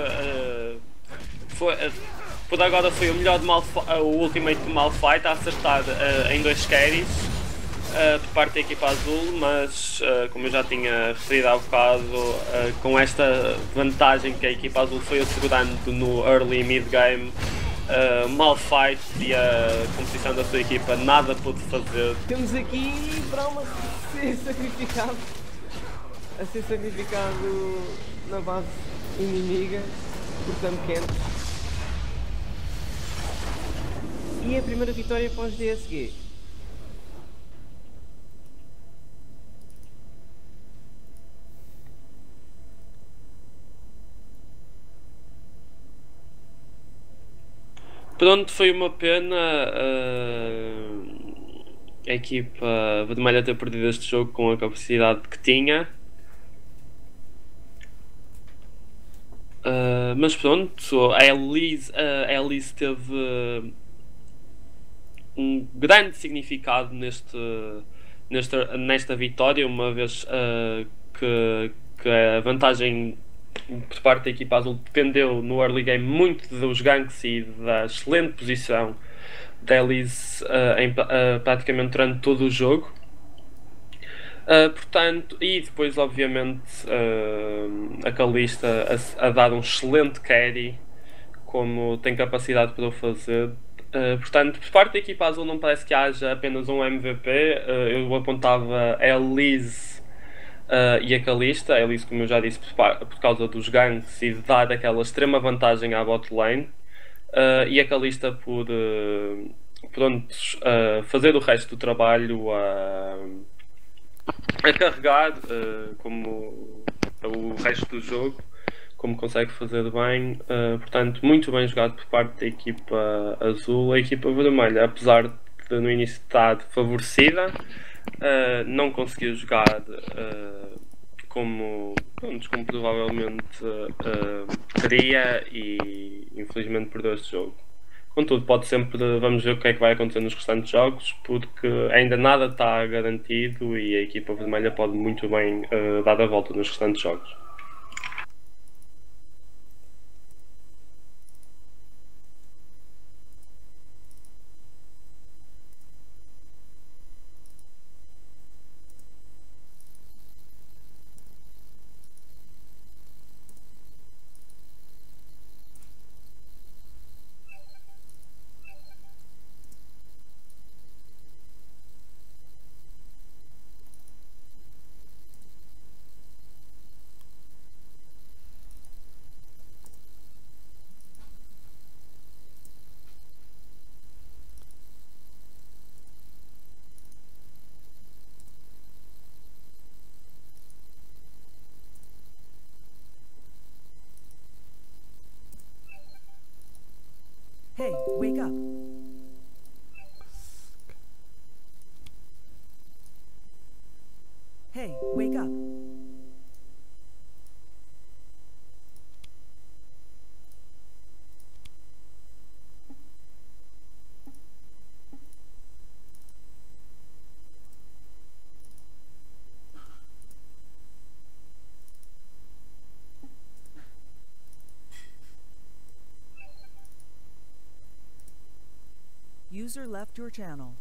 por agora foi o melhor de o ultimate de Malphite a acertar em 2 carries por parte da equipa azul, mas como eu já tinha referido há bocado, com esta vantagem que a equipa azul foi assegurando no early e mid game, Malphite e a composição da sua equipa nada pôde fazer. Temos aqui Braum a ser sacrificado na base inimiga por Tam Kent. E a primeira vitória para os DSG. Pronto, foi uma pena a equipa vermelha ter perdido este jogo com a capacidade que tinha. Mas pronto, a Elise teve um grande significado nesta vitória, uma vez que a vantagem por parte da equipa azul dependeu no early game muito dos ganks e da excelente posição da Elise praticamente durante todo o jogo. Portanto, e depois obviamente a Kalista a dar um excelente carry, como tem capacidade para o fazer. Portanto, por parte da equipa azul não parece que haja apenas um MVP. Eu apontava a Elise e a Kalista. A Elise, como eu já disse, por causa dos ganks e de dar aquela extrema vantagem à bot lane, e a Kalista por fazer o resto do trabalho a carregar como o resto do jogo, como consegue fazer bem. Portanto, muito bem jogado por parte da equipa azul. A equipa vermelha, apesar de no início estar favorecida, não conseguiu jogar como provavelmente queria e infelizmente perdeu este jogo. Contudo, vamos ver o que é que vai acontecer nos restantes jogos, porque ainda nada está garantido e a equipa vermelha pode muito bem dar a volta nos restantes jogos. Hey, wake up. Hey, wake up. User left your channel.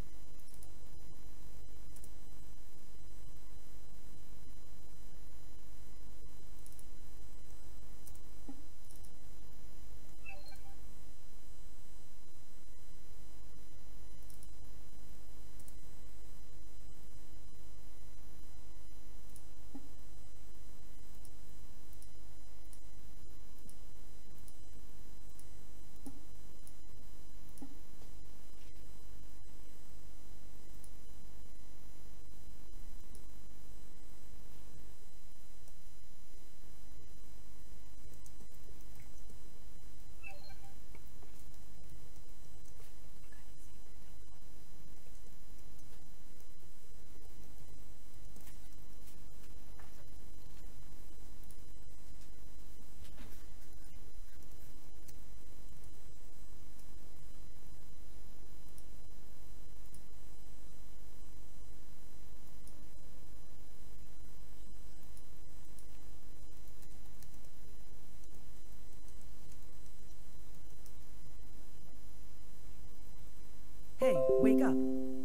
Hey, wake up.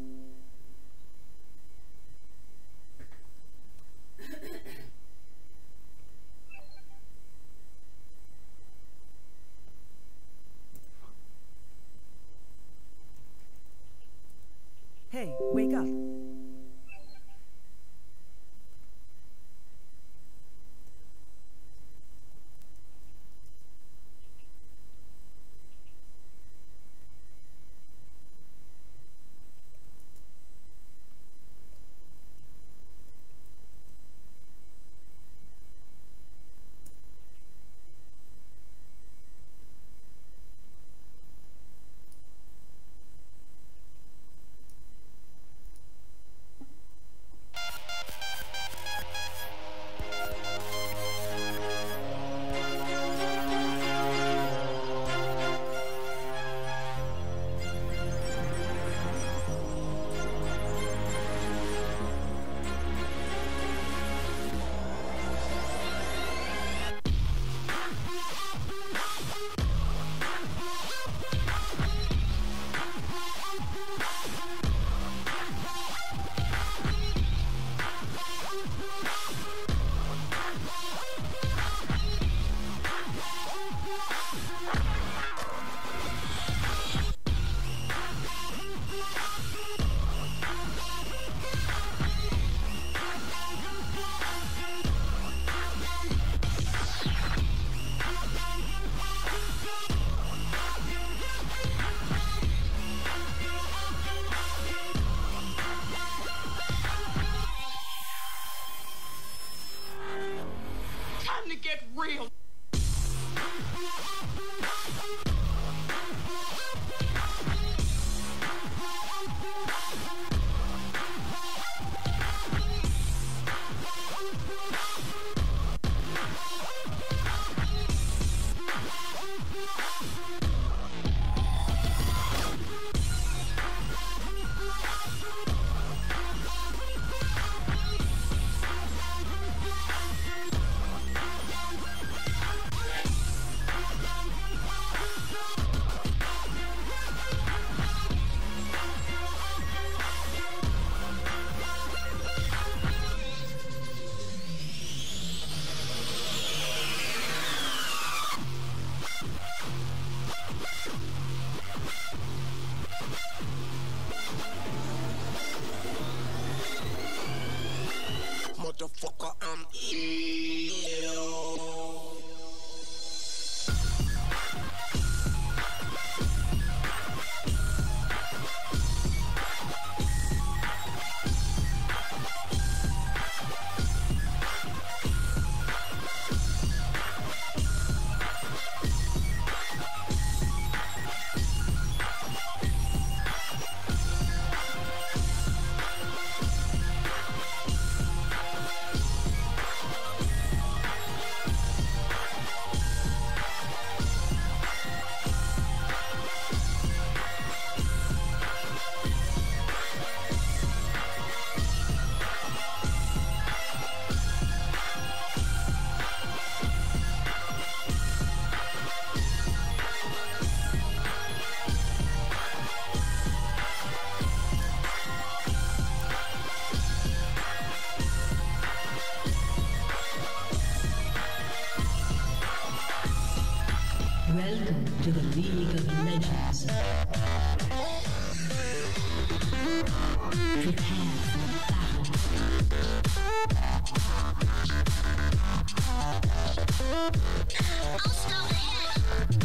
Hey, wake up. Time to get real. Motherfucker, I'm ill. League of Legends. Prepare for battle. I'll stop ahead.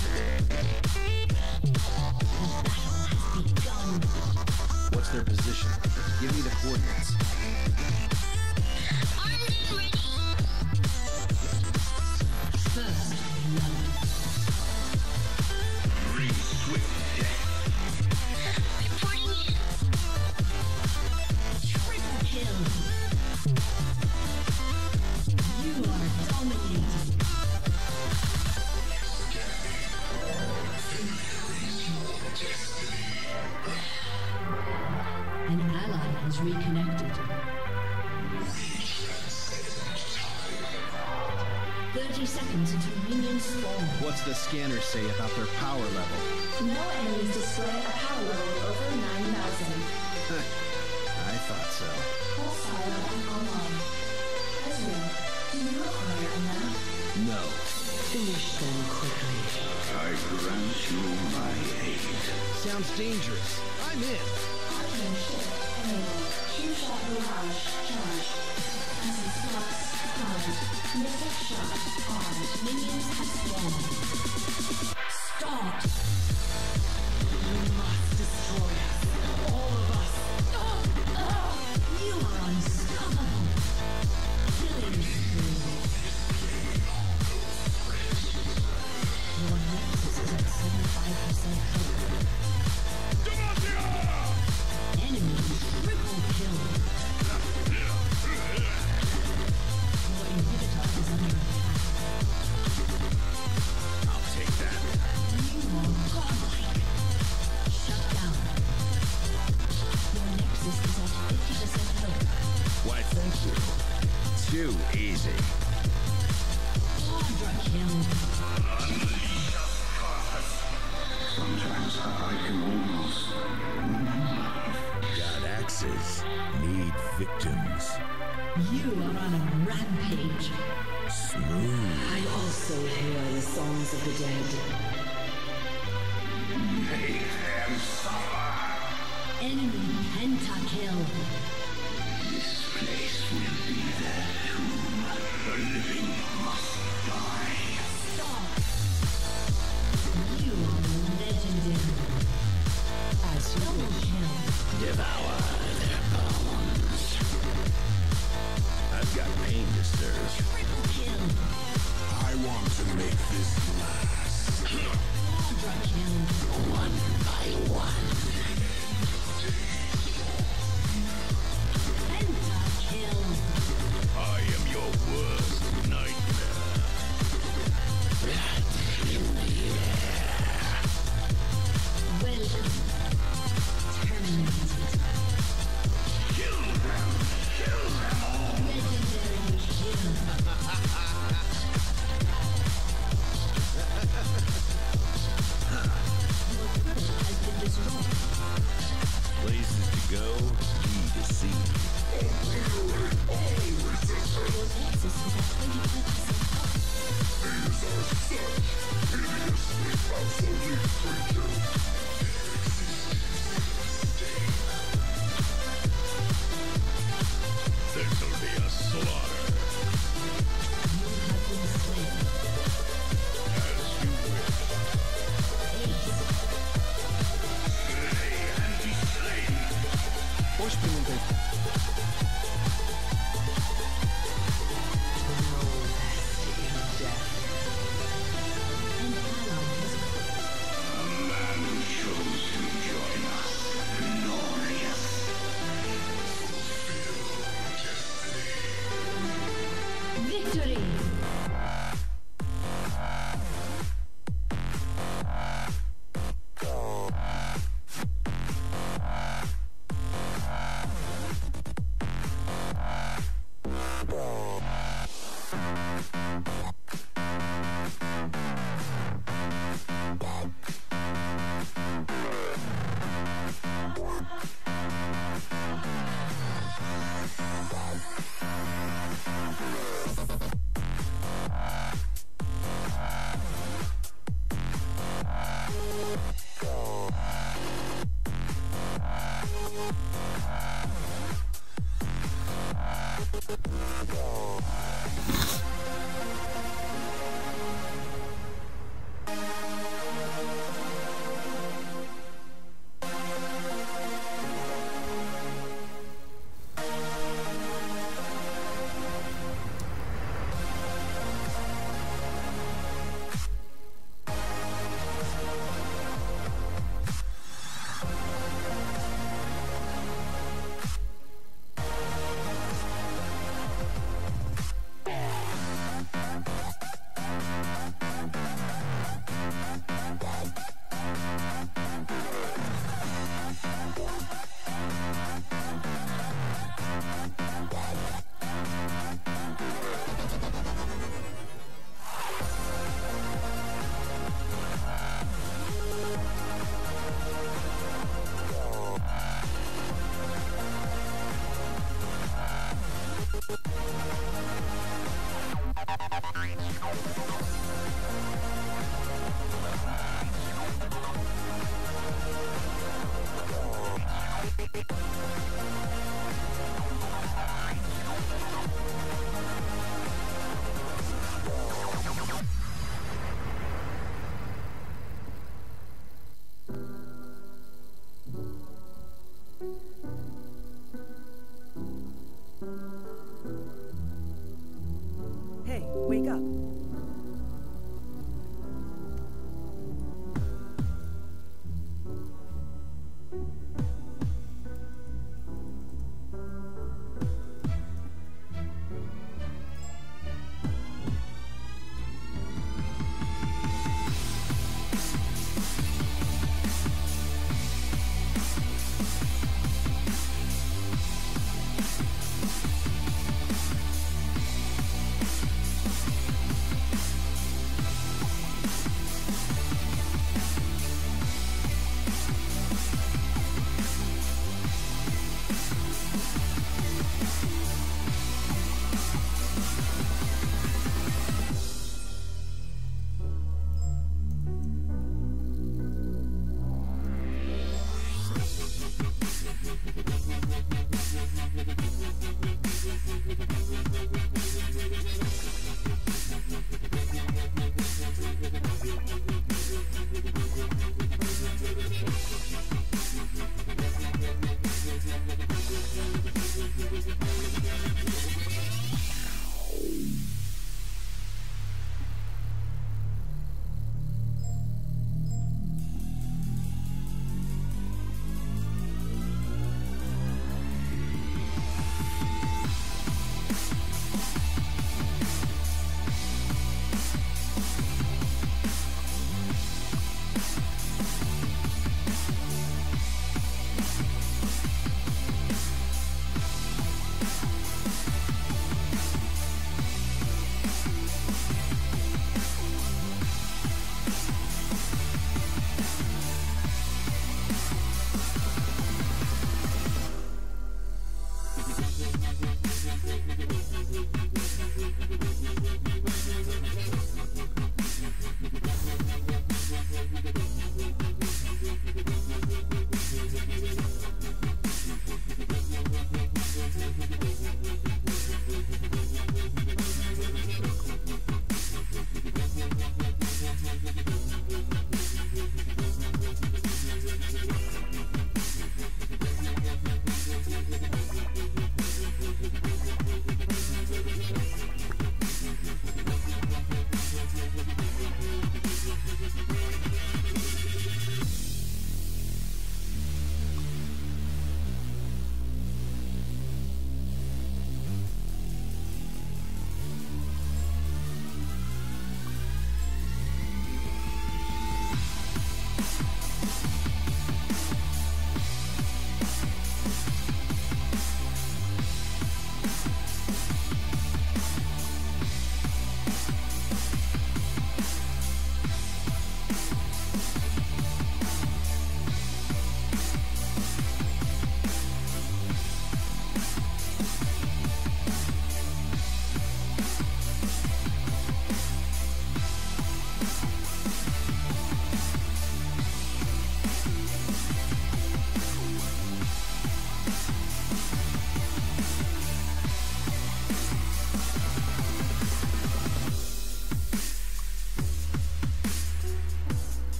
The battle has begun. What's their position? Give me the coordinates. Armed and ready. First blood. Reporting in. Triple kill. You are dominating. An ally has reconnected. 30 seconds until minions spawn. What's the scanner say about their power level? No enemies display a power level over 9,000. I thought so. Pulsar back online. Ezreal, do you require a map? No. Finish them quickly. I grant you my aid. Sounds dangerous. I'm in. Arcane shift enabled. Two-shot barrage charged. Essence flux armed. Mystic shot armed. Minions have spawned. Start! You must destroy us. All of us. You are unstoppable. Killing spree. Your nexus is at 75% health. Enemy triple kill. Your inhibitor is under attack. I'll take that. You are godlike. Shut down. Your nexus is at 50% health. Why, thank you. Too easy. Quadra kill. Sometimes I can almost God axes need victims. You are on a rampage. Smooth. I also hear the songs of the dead. make them suffer. Enemy pentakill. This place will be their tomb. The living must die. Stop. You are legendary. As you Double wish. kill. Devour their bones. I've got pain to serve. Triple kill. I want to make this last. Quadra kill. One by one. Pentakill. I am your worst nightmare. Welcome. Terminated. Kill them. Kill them all. Legendary kill. Your turret has been destroyed. Places to go, B to see. Your nexus is at 25% health. This'll be a slaughter. You have been slain. As you wish. Ace. Slay and be slain. Hoje perguntei. An ally has A man who chose to join us. Glorious. victory.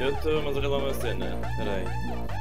Eu estou, mas olha lá uma cena. Espera aí.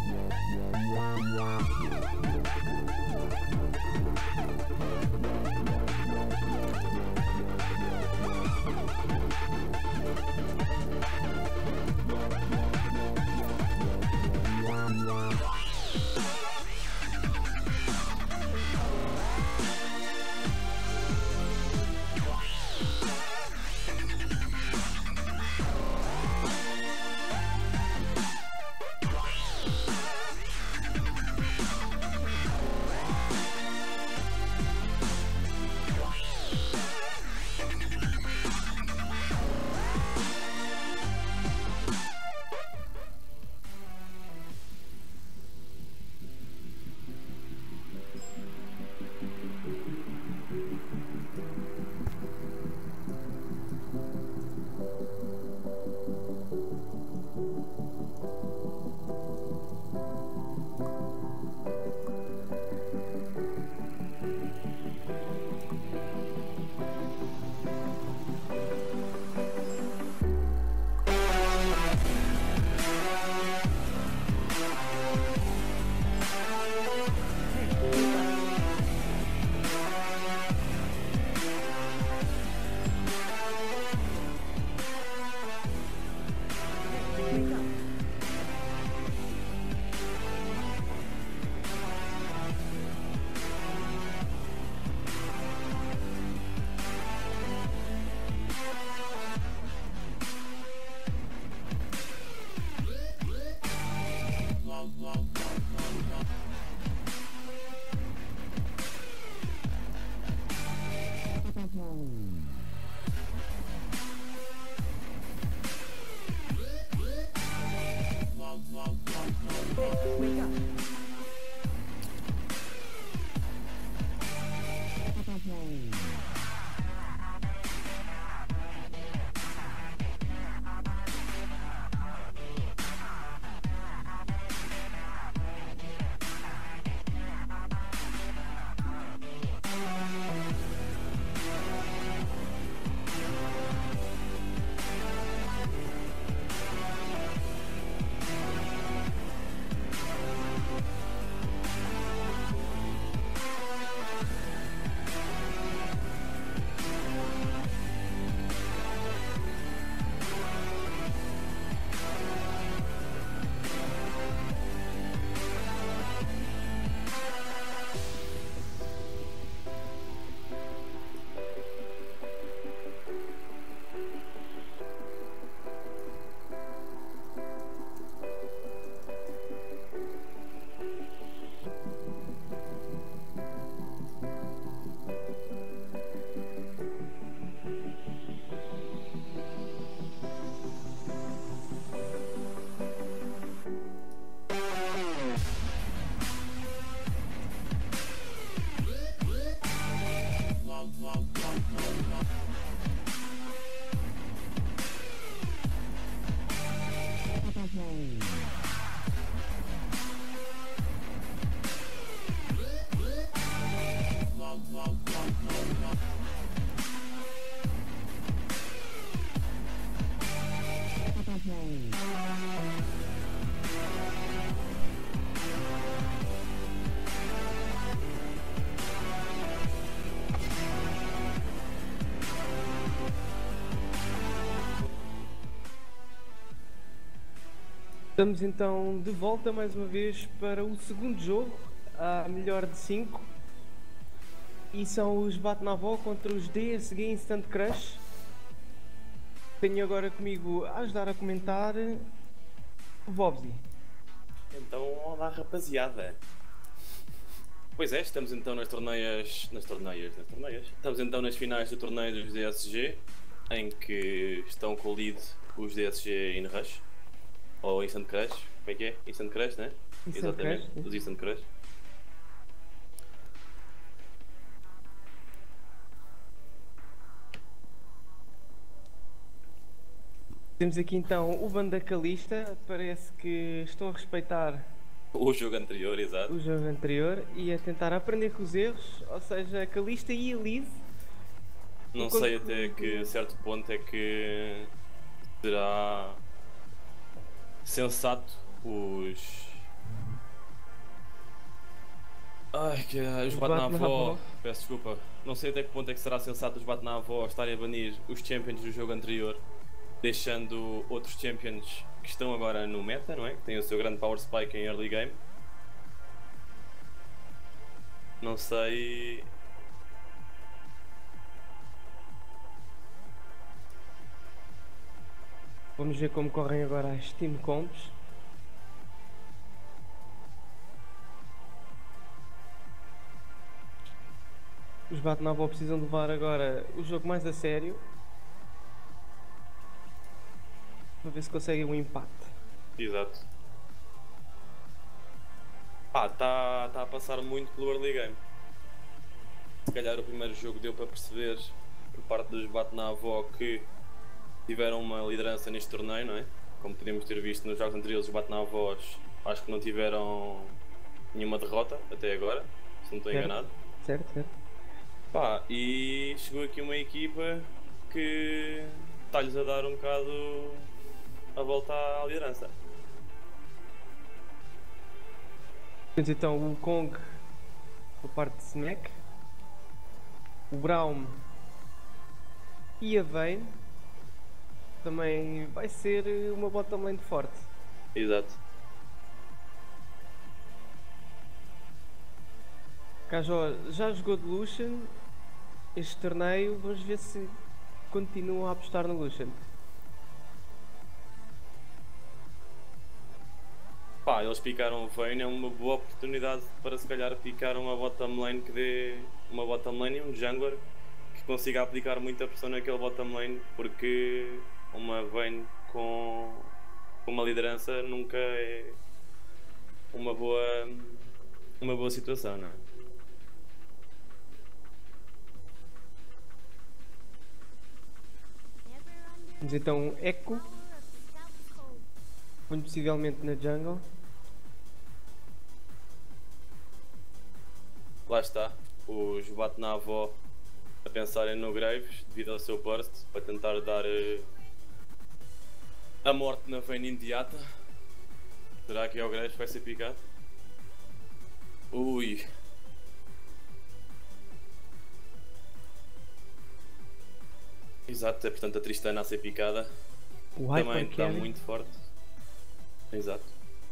Estamos então de volta mais uma vez para o segundo jogo, a melhor de 5. E são os Batnavó contra os DSG Instant Crush. Tenho agora comigo a ajudar a comentar o Bobsy. Então, olá rapaziada. Pois é, estamos então nas torneias. Estamos então nas finais do torneio dos DSG, em que estão com o lead os DSG in Rush. Ou Instant Crush, como é que é? Instant Crush, né? Exatamente, Crush, os Instant Crush. Temos aqui então o Banda Calista, parece que estão a respeitar o jogo anterior, exato. O jogo anterior e a tentar aprender com os erros, ou seja, a Calista e a Liz. Não sei até que certo ponto é que será sensato os. Ai, que os bate na avó. Peço desculpa. Não sei até que ponto é que será sensato os bate na avó estarem a banir os champions do jogo anterior, deixando outros champions que estão agora no meta, não é? Que têm o seu grande power spike em early game. Não sei. Vamos ver como correm agora as Team Comps. Os Batnavo precisam de levar agora o jogo mais a sério. Para ver se conseguem um empate. Exato. Pá, está a passar muito pelo early game. Se calhar o primeiro jogo deu para perceber por parte dos Batnavo que tiveram uma liderança neste torneio, não é? Como podíamos ter visto nos jogos anteriores, os Batnavos acho que não tiveram nenhuma derrota até agora, se não estou enganado. Certo. Pá, e chegou aqui uma equipa que está-lhes a dar um bocado a volta à liderança. Temos então o Kong por parte de Snack, o Braum e a Vayne. Também vai ser uma bottom lane forte. Exato. Kajó já jogou de Lucian este torneio, vamos ver se continuam a apostar no Lucian. Pá, eles picaram o Vayne, é uma boa oportunidade para se calhar picar uma bottom lane que dê uma bottom lane e um jungler que consiga aplicar muita pressão naquele bottom lane, porque uma Vayne com uma liderança nunca é uma boa situação, não é? Temos então Echo, muito possivelmente na jungle. Lá está, os Batnavo a pensarem no Graves devido ao seu burst para tentar dar a morte na Vayne imediata. Será que é o Graves que vai ser picado? Ui. Exato, é portanto a Tristana a ser picada. O também está Hyper muito forte. Exato.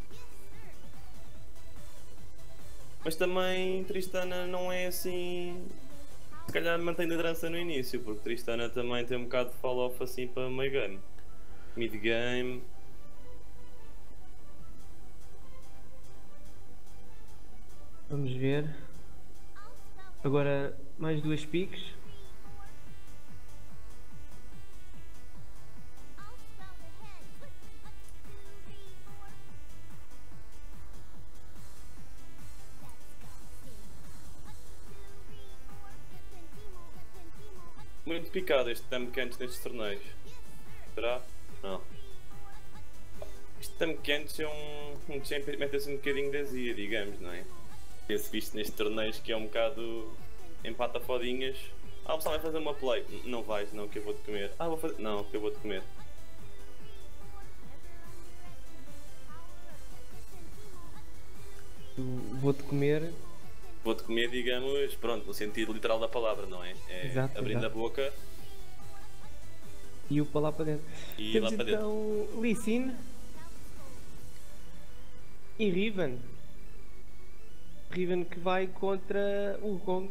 Mas também Tristana não é assim. Se calhar mantém liderança no início, porque Tristana também tem um bocado de fall-off assim para meio game. Mid game. Vamos ver. Agora mais duas picks. Muito picado este Tamkent nestes torneios. Será? Não. Este Tamkent é um champion que mete-se um bocadinho de azia, digamos, não é? Tem-se visto nestes torneios que é um bocado empata fodinhas. Ah, o pessoal vai fazer uma play. Não vais, não, que eu vou-te comer. Ah, vou fazer. Não, que eu vou-te comer. Vou-te comer. Vou-te comer, digamos, pronto, no sentido literal da palavra, não é? É Exato, abrindo exato. a boca E o para lá para dentro. e Temos lá para dentro. então Lee Sin e Riven. Riven que vai contra o Kong.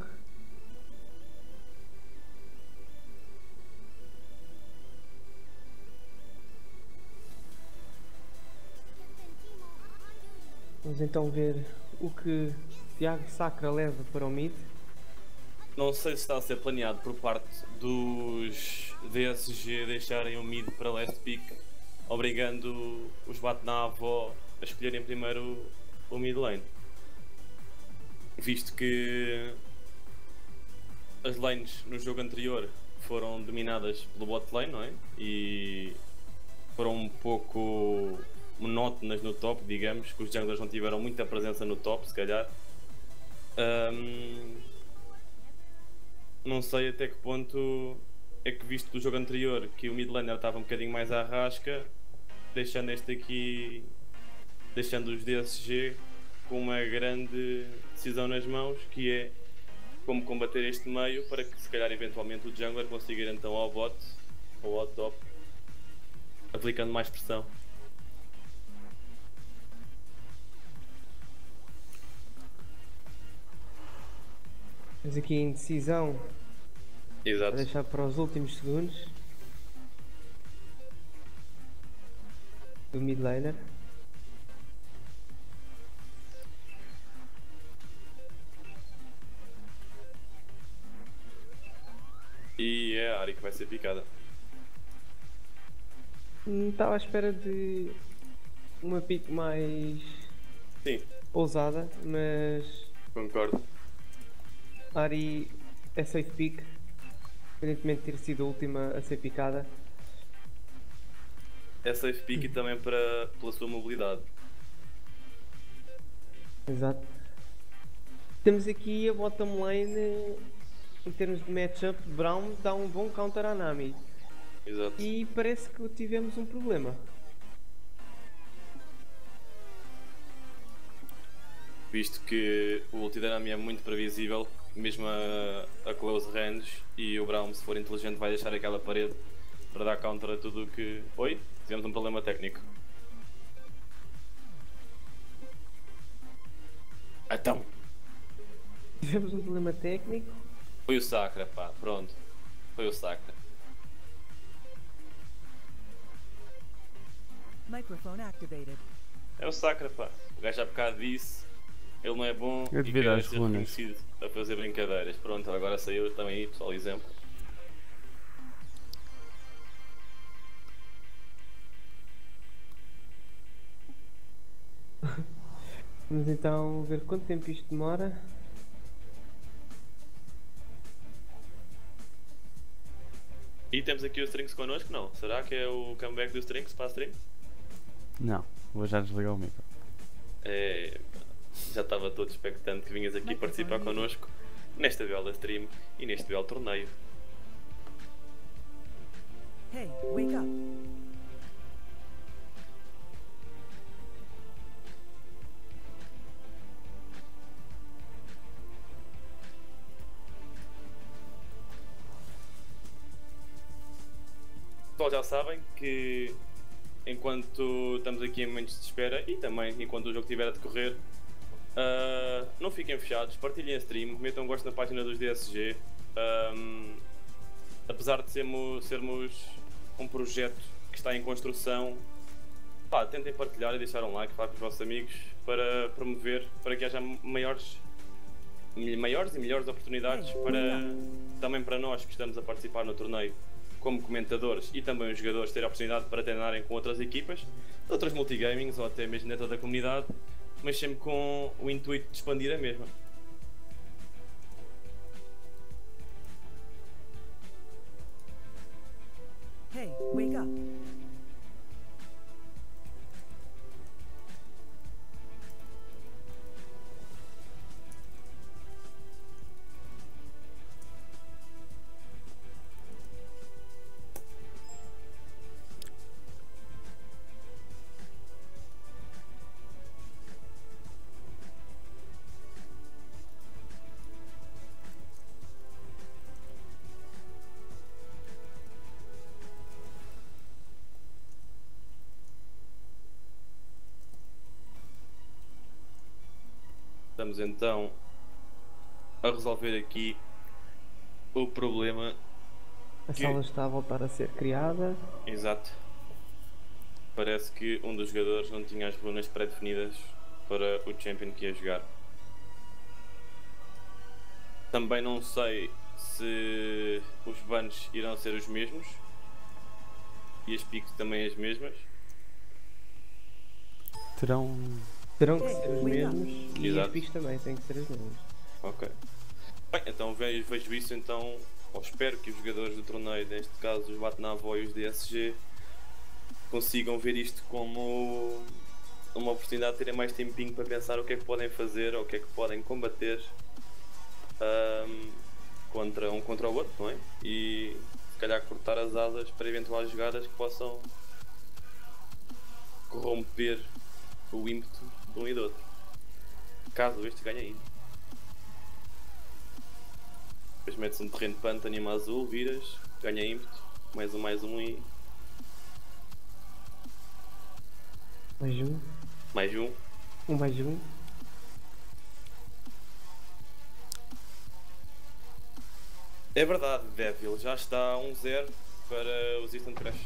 Vamos então ver o que Tiago Sacra leva para o mid. Não sei se está a ser planeado por parte dos DSG deixarem o mid para last pick, obrigando os Batnavo a escolherem primeiro o mid lane. Visto que as lanes no jogo anterior foram dominadas pelo bot lane, não é? E foram um pouco monótonas no top, digamos, que os junglers não tiveram muita presença no top, se calhar. Não sei até que ponto é que, visto do jogo anterior que o mid laner estava um bocadinho mais à rasca, deixando este aqui, deixando os DSG com uma grande decisão nas mãos, que é como combater este meio para que se calhar eventualmente o jungler consiga ir então ao bot ou ao top, aplicando mais pressão. Temos aqui a indecisão a Exato. deixar para os últimos segundos do mid laner. E é a área que vai ser picada. Estava à espera de uma pick mais Sim, ousada, mas concordo. Ari é safe pick, independentemente de ter sido a última a ser picada. É safe pick e também pela sua mobilidade. Exato. Temos aqui a bottom lane, em termos de matchup, Brown dá um bom counter à Nami. Exato. E parece que tivemos um problema. Visto que o ulti da Nami é muito previsível, mesmo a close range, e o Braum, se for inteligente, vai deixar aquela parede para dar counter a tudo o que... Oi? Tivemos um problema técnico. Então, Tivemos um problema técnico. foi o Sacra, pá, pronto. Foi o Sacra. Microphone activated. É o Sacra, pá. O gajo há bocado disse, ele não é bom Eu e devido quer às ser runas. reconhecido a fazer brincadeiras. Pronto, agora saiu também aí, pessoal, exemplo. Vamos então ver quanto tempo isto demora. E temos aqui o Strings connosco, não? Será que é o comeback do Strings para a stream? Não, vou já desligar o micro. É, já estava todo expectante que vinhas aqui participar connosco nesta bela stream e neste belo torneio. Hey, wake up. Pessoal, já sabem que enquanto estamos aqui em momentos de espera e também enquanto o jogo estiver a decorrer, não fiquem fechados, partilhem a stream, metam um gosto na página dos DSG. Apesar de sermos um projeto que está em construção, pá, tentem partilhar e deixar um like, falar com os vossos amigos para promover, para que haja maiores e melhores oportunidades também para nós que estamos a participar no torneio como comentadores e também os jogadores terem a oportunidade para treinarem com outras equipas, outras multigamings ou até mesmo dentro da comunidade, mas sempre com o intuito de expandir a mesma. Hey, wake up. Estamos então a resolver aqui o problema. A sala está a voltar a ser criada. Exato. Parece que um dos jogadores não tinha as runas pré-definidas para o champion que ia jogar. Também não sei se os bans irão ser os mesmos e as picks também as mesmas. Terão. Terão que ser os mesmos e Exato. as picks também têm que ser as mesmas. Ok. Bem, então vejo isso então, ou espero que os jogadores do torneio, neste caso os Batnavo e os DSG, consigam ver isto como uma oportunidade de terem mais tempinho para pensar o que é que podem fazer ou o que é que podem combater contra o outro, não é? E se calhar cortar as asas para eventuais jogadas que possam corromper o ímpeto de um e do outro. Caso este ganhe ainda. Depois metes um terreno de pântano e uma azul, viras, ganha ímpeto, mais um e. Mais um. Mais um. Mais um. É verdade, Devil, já está 1-0 para os Instant Crash.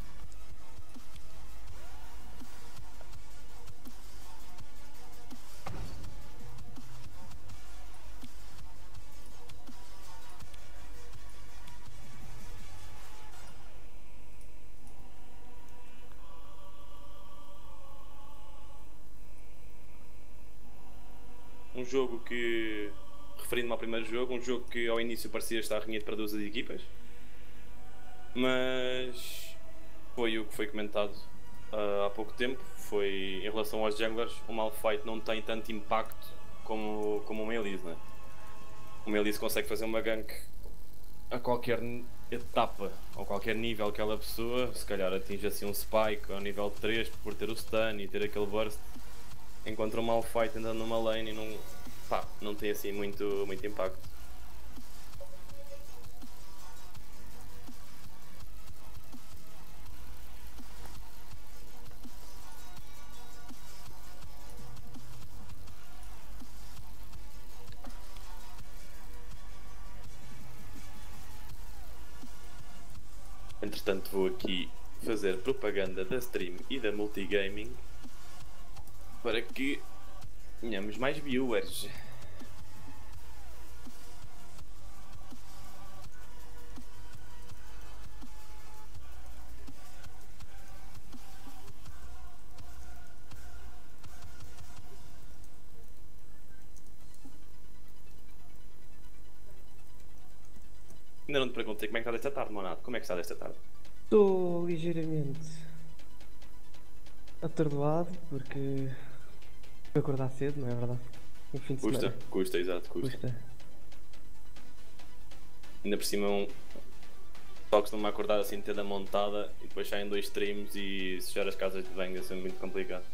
Um jogo que, referindo-me ao primeiro jogo, um jogo que ao início parecia estar renhido para duas equipas, mas foi o que foi comentado há pouco tempo. Foi em relação aos junglers, o Malphite não tem tanto impacto como o Melis, né? O Melis consegue fazer uma gank a qualquer etapa ou qualquer nível que aquela pessoa, se calhar atinge assim um spike ao nível 3 por ter o stun e ter aquele burst, enquanto o Malphite andando numa lane e não tem assim muito impacto. Entretanto, vou aqui fazer propaganda da stream e da multigaming para que tenhamos mais viewers. Ainda não te perguntei como é que está desta tarde, Monato. Como é que está desta tarde? Estou ligeiramente atordoado porque fui acordar cedo, não é verdade? No fim de semana. Custa, exato, custa. Ainda por cima só costumo acordar assim, ter da montada e depois saem 2 streams e sujar as casas de banho, é muito complicado.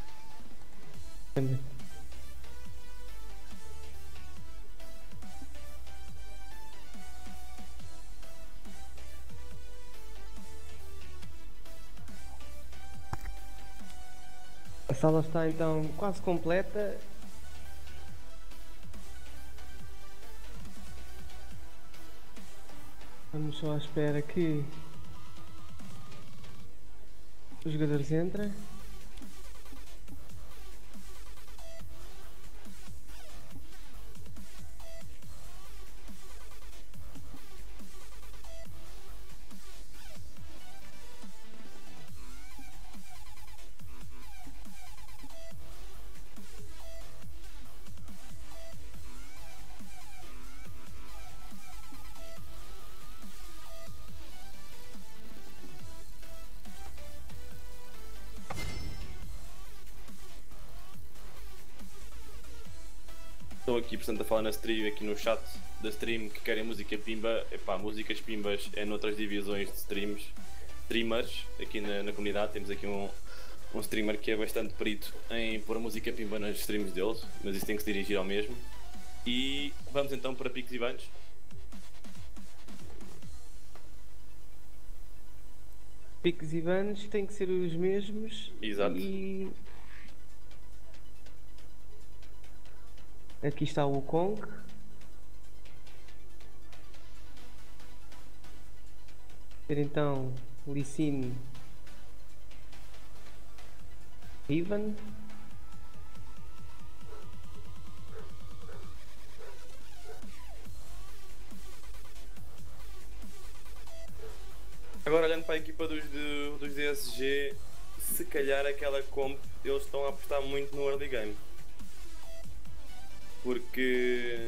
A sala está então quase completa. Vamos só à espera que os jogadores entrem. Estão aqui, portanto, a falar na stream, aqui no chat da stream, que querem música pimba. Epá, músicas pimbas é noutras divisões de streamers, aqui na comunidade. Temos aqui um streamer que é bastante perito em pôr música pimba nas streams deles, mas isso tem que se dirigir ao mesmo. E vamos então para picos e bans. Picos e bans têm que ser os mesmos. Exato. E aqui está o Wukong. Ter então Lee Sin, Riven. Agora olhando para a equipa dos DSG, se calhar aquela comp eles estão a apostar muito no early game. Porque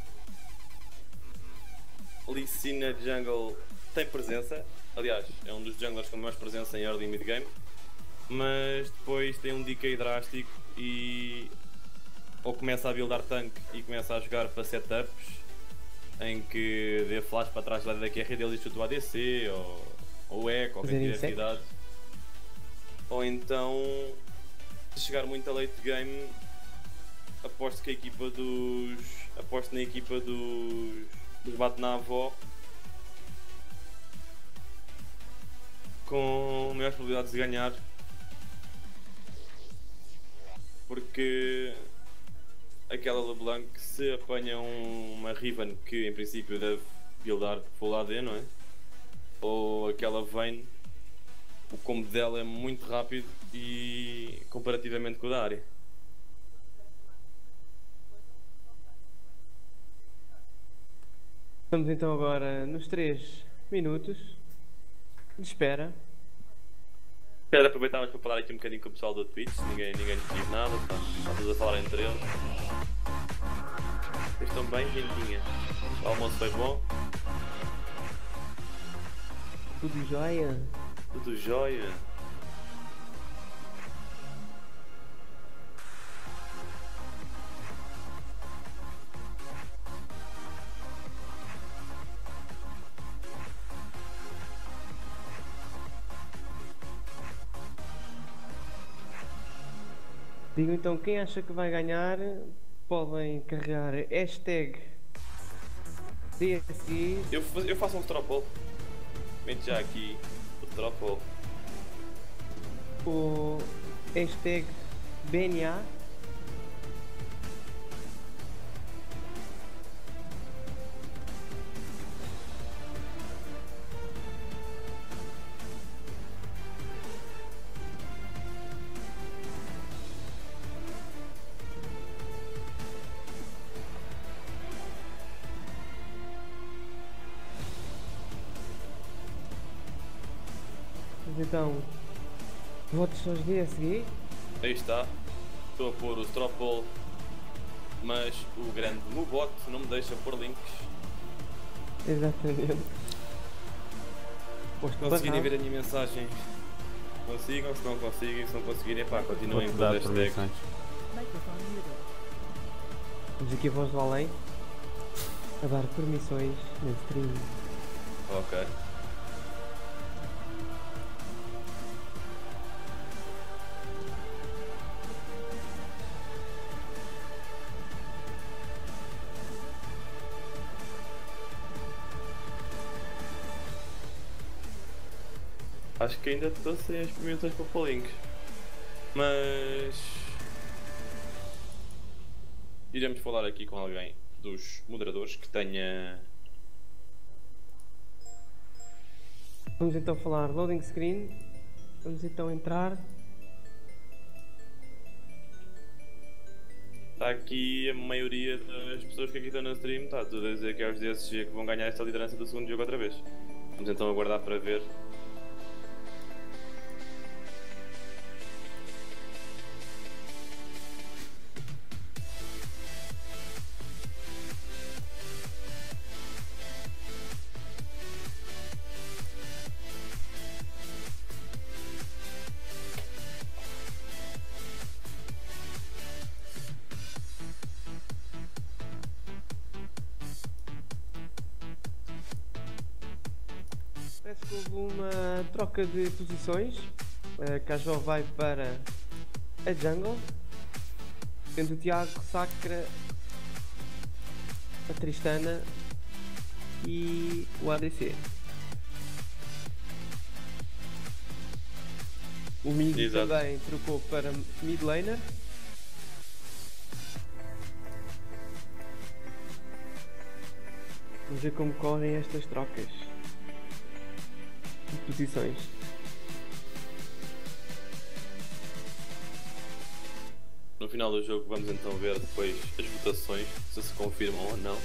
Lee Sin na jungle tem presença, aliás é um dos junglers com mais presença em early e mid game, mas depois tem um decay drástico e ou começa a buildar tank e começa a jogar para setups em que dê flash para trás lá da QR dele e chuta o ADC ou eco ou quem tiver atividade. ou então, se chegar muito a late game, aposto na equipa dos bate na avó com maiores probabilidades de ganhar, porque aquela LeBlanc, se apanha uma Riven que em princípio deve buildar full AD, não é? Ou aquela Vayne, o combo dela é muito rápido e comparativamente com o da área. Estamos então agora nos 3 minutos de espera. Quero aproveitar para falar aqui um bocadinho com o pessoal do Twitch, ninguém nos diz nada, está todos a falar entre eles. Vocês estão bem, gentinha? O almoço foi bom? Tudo jóia? Tudo jóia? Digo então, quem acha que vai ganhar, podem carregar hashtag DSG. Eu faço um stropole. Mete já aqui o stropole. O hashtag BNA. Então, votos aos DSG. Aí está. Estou a pôr o stropole, mas o grande Mubot não me deixa pôr links. Exatamente. Conseguirem ver a minha mensagem, consigam, se não conseguirem, se não conseguirem, pá, continuem Vou-te com dar os hashtags. permissões. Microphone muted. Temos aqui a voz do além a dar permissões na stream. Ok. Acho que ainda estou sem as permissões para pôr links. Mas iremos falar aqui com alguém dos moderadores que tenha. Vamos então falar loading screen. Vamos então entrar. Está aqui a maioria das pessoas que aqui estão na stream, está tudo a dizer que é os DSG que vão ganhar esta liderança do segundo jogo outra vez. Vamos então aguardar para ver. Parece que houve uma troca de posições. Cajó vai para a jungle, sendo o Tiago sacra a Tristana e o ADC. O mid Exato. também trocou para mid laner. Vamos ver como correm estas trocas de posições. No final do jogo vamos então ver depois as votações, se confirmam ou não.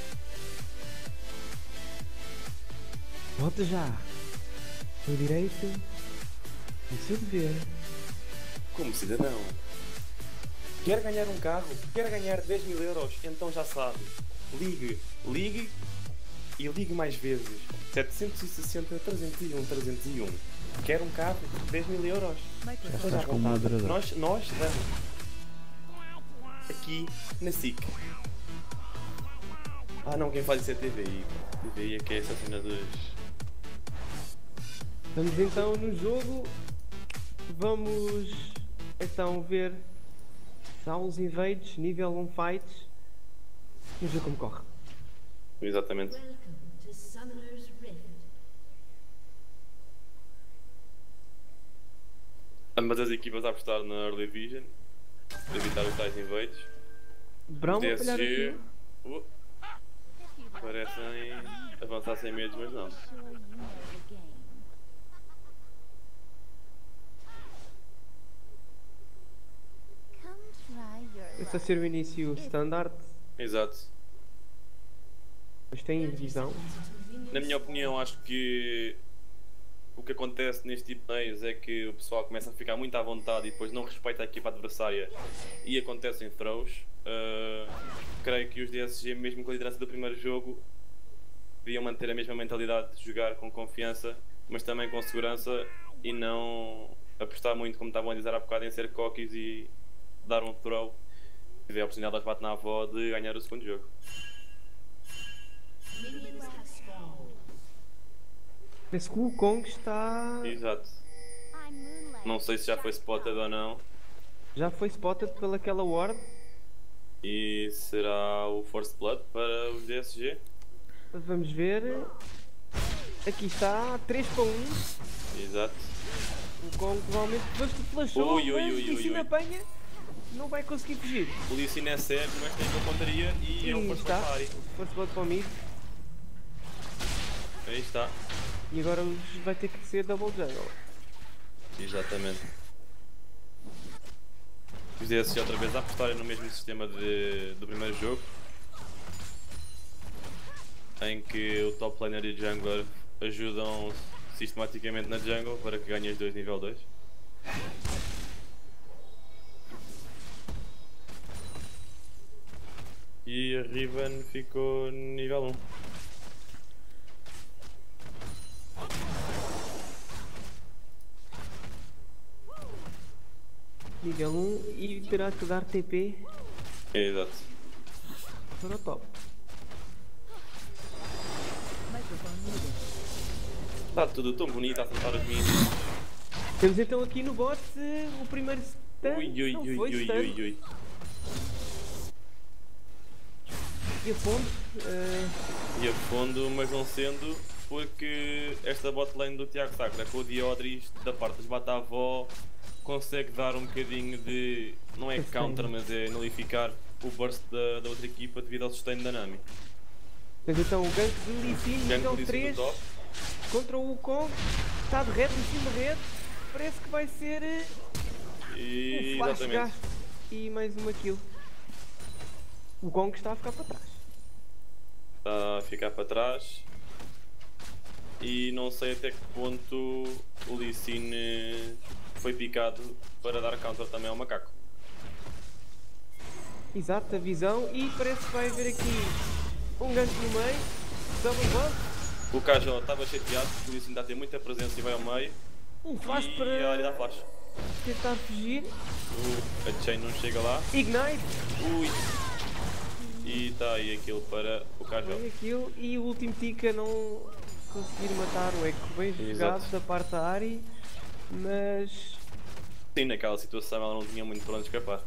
Volta já! O direito e o seu dever. Como cidadão. Quer ganhar um carro? Quer ganhar 10 mil euros? Então já sabe. Ligue e ligue mais vezes. 760 301 301. Quer um carro? 10 mil euros? Microphone Esteja à Estás como vontade. moderador. Nós damos. Aqui na SIC. Ah não, quem faz isso é TVI. TVI é que é essa cena dos... Estamos então no jogo Vamos então ver se há uns invades, nível 1 fights. Vamos ver como corre. Exatamente. Welcome to Summoner's Rift. Ambas as equipas a apostar na Early Vision para evitar os tais invades. Brown Os a falhar DSG aqui. parecem avançar sem medos, mas não. Esse vai ser o início standard. Exato. Mas tem visão. Na minha opinião, acho que o que acontece neste tipo de torneios é que o pessoal começa a ficar muito à vontade e depois não respeita a equipa adversária e acontecem throws. Creio que os DSG, mesmo com a liderança do primeiro jogo, deviam manter a mesma mentalidade de jogar com confiança, mas também com segurança e não apostar muito, como estavam a dizer há bocado, em ser coquis e dar um throw e dar a oportunidade aos bate na avó de ganhar o segundo jogo. Parece que o Kong está... Exato. Não sei se já foi spotted ou não. Já foi spotted pelaquela ward. E será o Force Blood para os DSG? Vamos ver. Aqui está, 3 para 1. Exato. O Kong provavelmente flashou, Ui, ui, mas ui, em ui, cima ui. apanha. Não vai conseguir fugir. O Lee Sin é cego, mas tem uma pontaria e é um Force está. Blood para a área. Force Blood para o mid. Aí está. E agora vai ter que ser double jungle. Exatamente. Os DSG outra vez a apostarem no mesmo sistema do primeiro jogo, em que o top laner e o jungler ajudam sistematicamente na jungle para que ganhe os dois nível 2. E a Riven ficou nível 1. Nível 1 e terá que dar TP Exato. para o top. Microphone muted. Está tudo tão bonito a acertar os minions. Temos então aqui no bot o primeiro stun. Ui, ui, Não ui, foi ui, stun. ui, ui. E a fundo. E a fundo, mas não sendo, porque esta bot lane do Tiago Sacra com o Diodris da parte dos Batavó consegue dar um bocadinho de, não é counter, mas é nulificar o burst da outra equipa devido ao sustain da Nami. Mas então o gank de Lee Sin, Gank nível de Lee Sin 3 do top. contra o Wukong. Está de red, em cima de red. Parece que vai ser E um flash exatamente. gasto e mais uma kill. O Wukong está a ficar para trás. Está a ficar para trás. E não sei até que ponto o Lee Sin foi picado para dar counter também ao macaco. Exato, a visão. E parece que vai haver aqui um gank no meio. Double buff. O KJ estava chateado porque o Lee Sin está a ter muita presença e vai ao meio. Um flash E para olha, dá flash. tentar fugir. A Chain não chega lá. Ignite. Ui. E está aí aquilo para o Foi KJ. aquilo. E o último Tika não conseguir matar o Echo. Bem jogado Exato. da parte da Ari. Mas Sim, naquela situação ela não tinha muito para onde escapar.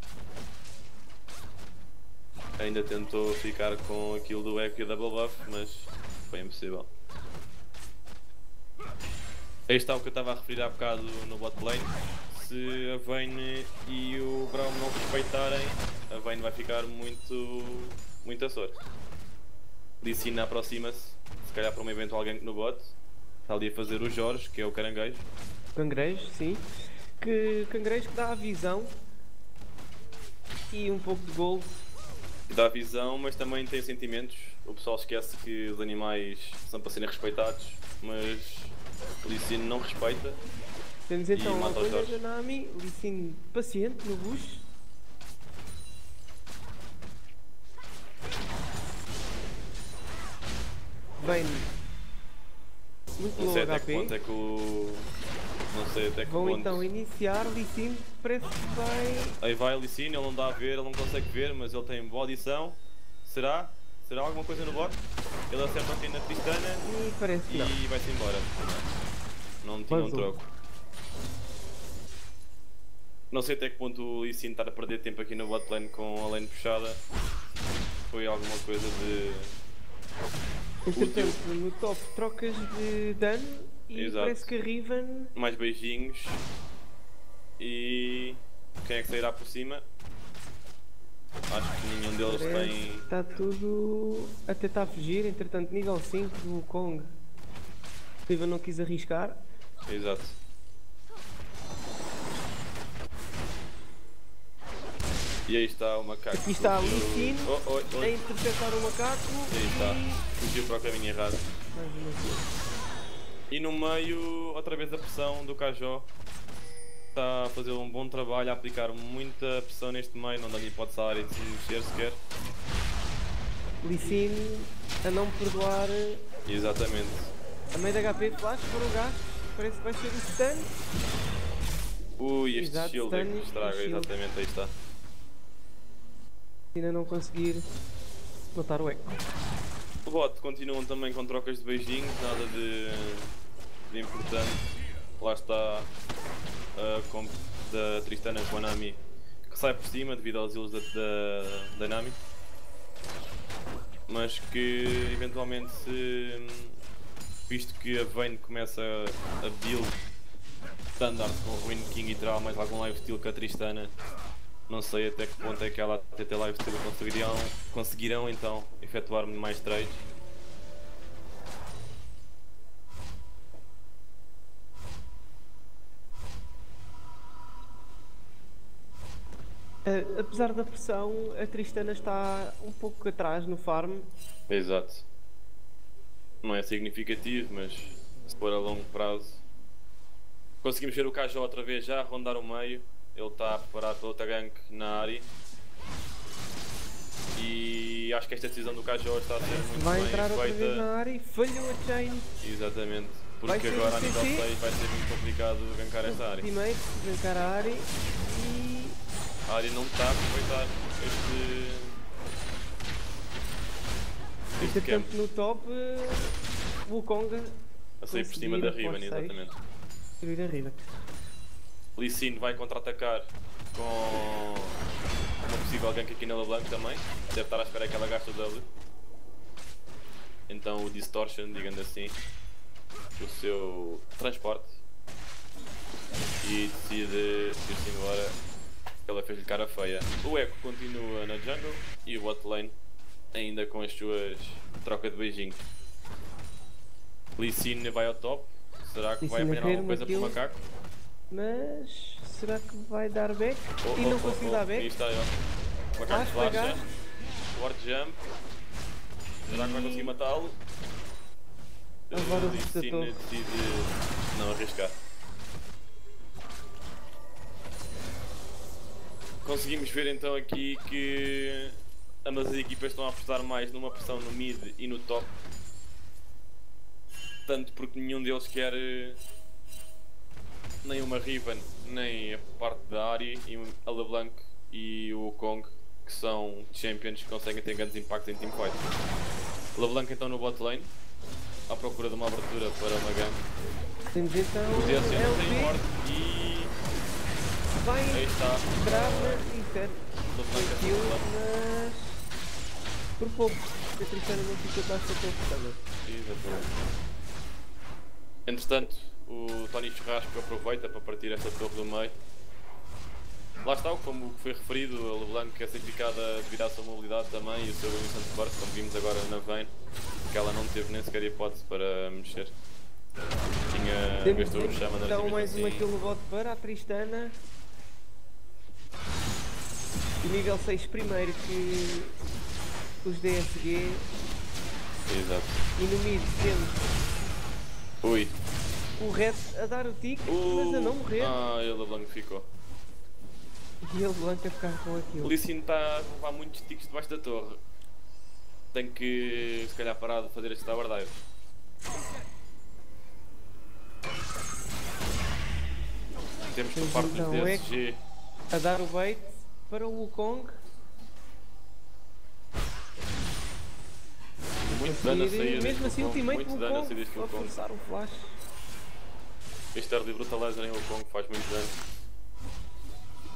Ainda tentou ficar com aquilo do Echo e o Double Buff, mas foi impossível. Aí está o que eu estava a referir há bocado no bot lane. Se a Vayne e o Braum não respeitarem, a Vayne vai ficar muito a sorte. Lee Sin aproxima-se, se calhar para um eventual gank no bot. Está ali a fazer o Jorge, que é o caranguejo. Cangrejo, sim. Cangrejo que dá a visão. E um pouco de gold. Dá visão, mas também tem sentimentos. O pessoal esquece que os animais são para serem respeitados, mas o Lee Sin não respeita. Temos então E a mata os Vayne Jorge. da Nami, Lee Sin paciente no bush. Vayne muito Não low sei até que HP. ponto é que o. Não sei até que Vão ponto. então iniciar, Lee Sin parece que vai... Aí vai o Lee Sin, ele não dá a ver, ele não consegue ver, mas ele tem boa audição. Será? Será alguma coisa no bot? Ele acerta aqui na Tristana E parece que não. e vai-se embora. Não tinha um Vazou. troco. Não sei até que ponto o Lee Sin estar a perder tempo aqui no bot lane com a lane puxada foi alguma coisa de... Entretanto, no top trocas de dano e Exato. parece que a Riven Mais beijinhos. E... quem é que sairá por cima? Acho que nenhum deles tem... está tudo a tentar fugir. Entretanto, nível 5 do Kong. A Riven não quis arriscar. Exato. E aí está o macaco. Aqui está a Lee Fugiu- Sin Oh. a interceptar o macaco. Aí está. Fugiu para o caminho errado. Mais uma vez. E no meio, outra vez a pressão do Kajó. Está a fazer um bom trabalho, a aplicar muita pressão neste meio, não dá lhe hipótese à área de se mexer sequer. Lee Sin a não perdoar. Exatamente. A meio da HP flash para o gasto. Parece que vai ser o stun. Ui, este Exato, shield é que stun, estraga, shield. exatamente, aí está. Ainda não conseguir matar o eco. O bot continuam também com trocas de beijinhos, nada de importante. Lá está a comp da Tristana com a Nami que sai por cima devido aos heals da Nami. Mas que eventualmente, visto que a Vayne começa a build standard com o Ruin King e terá mais algum lifesteal que a Tristana, não sei até que ponto é que ela TT lifesteal conseguirão então efetuar mais trades. Apesar da pressão, a Tristana está um pouco atrás no farm. Exato. Não é significativo, mas se for a longo prazo. Conseguimos ver o Kajó outra vez já a rondar o meio. Ele está a preparar para outra gank na área. E acho que esta decisão do Kajó está a ser muito Vai bem entrar outra feita. vez na área e falhou a chain. Exatamente. Vai Porque ser agora a o nível CC. 6 vai ser muito complicado gankar esta área. Teammate, gankar a área e A área não está a aproveitar este campo. entretanto no top o Wukong A sair por cima da Riven, exatamente. destruir a Riven. Lee Sin vai contra-atacar com uma possível gank aqui na LeBlanc também. Deve estar à espera que ela gaste o W. Então o Distortion, digamos assim, o seu transporte. E decide ir-se embora. Ela fez-lhe cara feia. O Echo continua na jungle e o bot lane ainda com as suas trocas de beijinho. Lee Sin vai ao top. Será que Lee vai Sin a apanhar querer alguma coisa uma para o kill. macaco? Mas será que vai dar back? E não conseguiu dar Aí back. está, ó. Macaco Flash, flasha. pegar. Ward jump. Será que vai conseguir matá-lo? Agora o Lee Sin desatou. decide não arriscar. Conseguimos ver então aqui que ambas as equipas estão a apostar mais numa pressão no mid e no top. Tanto porque nenhum deles quer nem uma Riven, nem a parte da área, e a LeBlanc e o Kong, que são champions que conseguem ter grandes impactos em teamfight. LeBlanc então no bot lane, à procura de uma abertura para uma gank. Temos então O DSC não tem LB, morte e vai aí está. grava e certo. LeBlanc a Kill, fazer mas por pouco, porque a Tristana não ficou atrás da torre. Exatamente. Entretanto, o Tony Churrasco aproveita para partir esta torre do meio. Lá está, como foi referido, a LeBlanc é sacrificada devido à sua mobilidade também e o seu instant burst, como vimos agora na Vayne, que ela não teve nem sequer hipótese para mexer. Gastou o chama na Então mais assim. uma kill no bot para a Tristana. E nível 6 primeiro que os DSG. Exato. E no mid temos Ui. o Red a dar o tic, mas a não morrer. Ah, e a LeBlanc ficou. E ele Blanca a ficar com O aquilo. Lee Sin está a levar muitos tiques debaixo da torre. Tem que, se calhar, parar de fazer estes tower dives. Temos por parte dos Então, DSG. A dar o bait para o Wukong. Muito dano a sair. Mesmo assim, o teammate do muito dano a sair Wukong deste a Wukong. forçar o flash. Este early brutalizer em Wukong faz muito dano.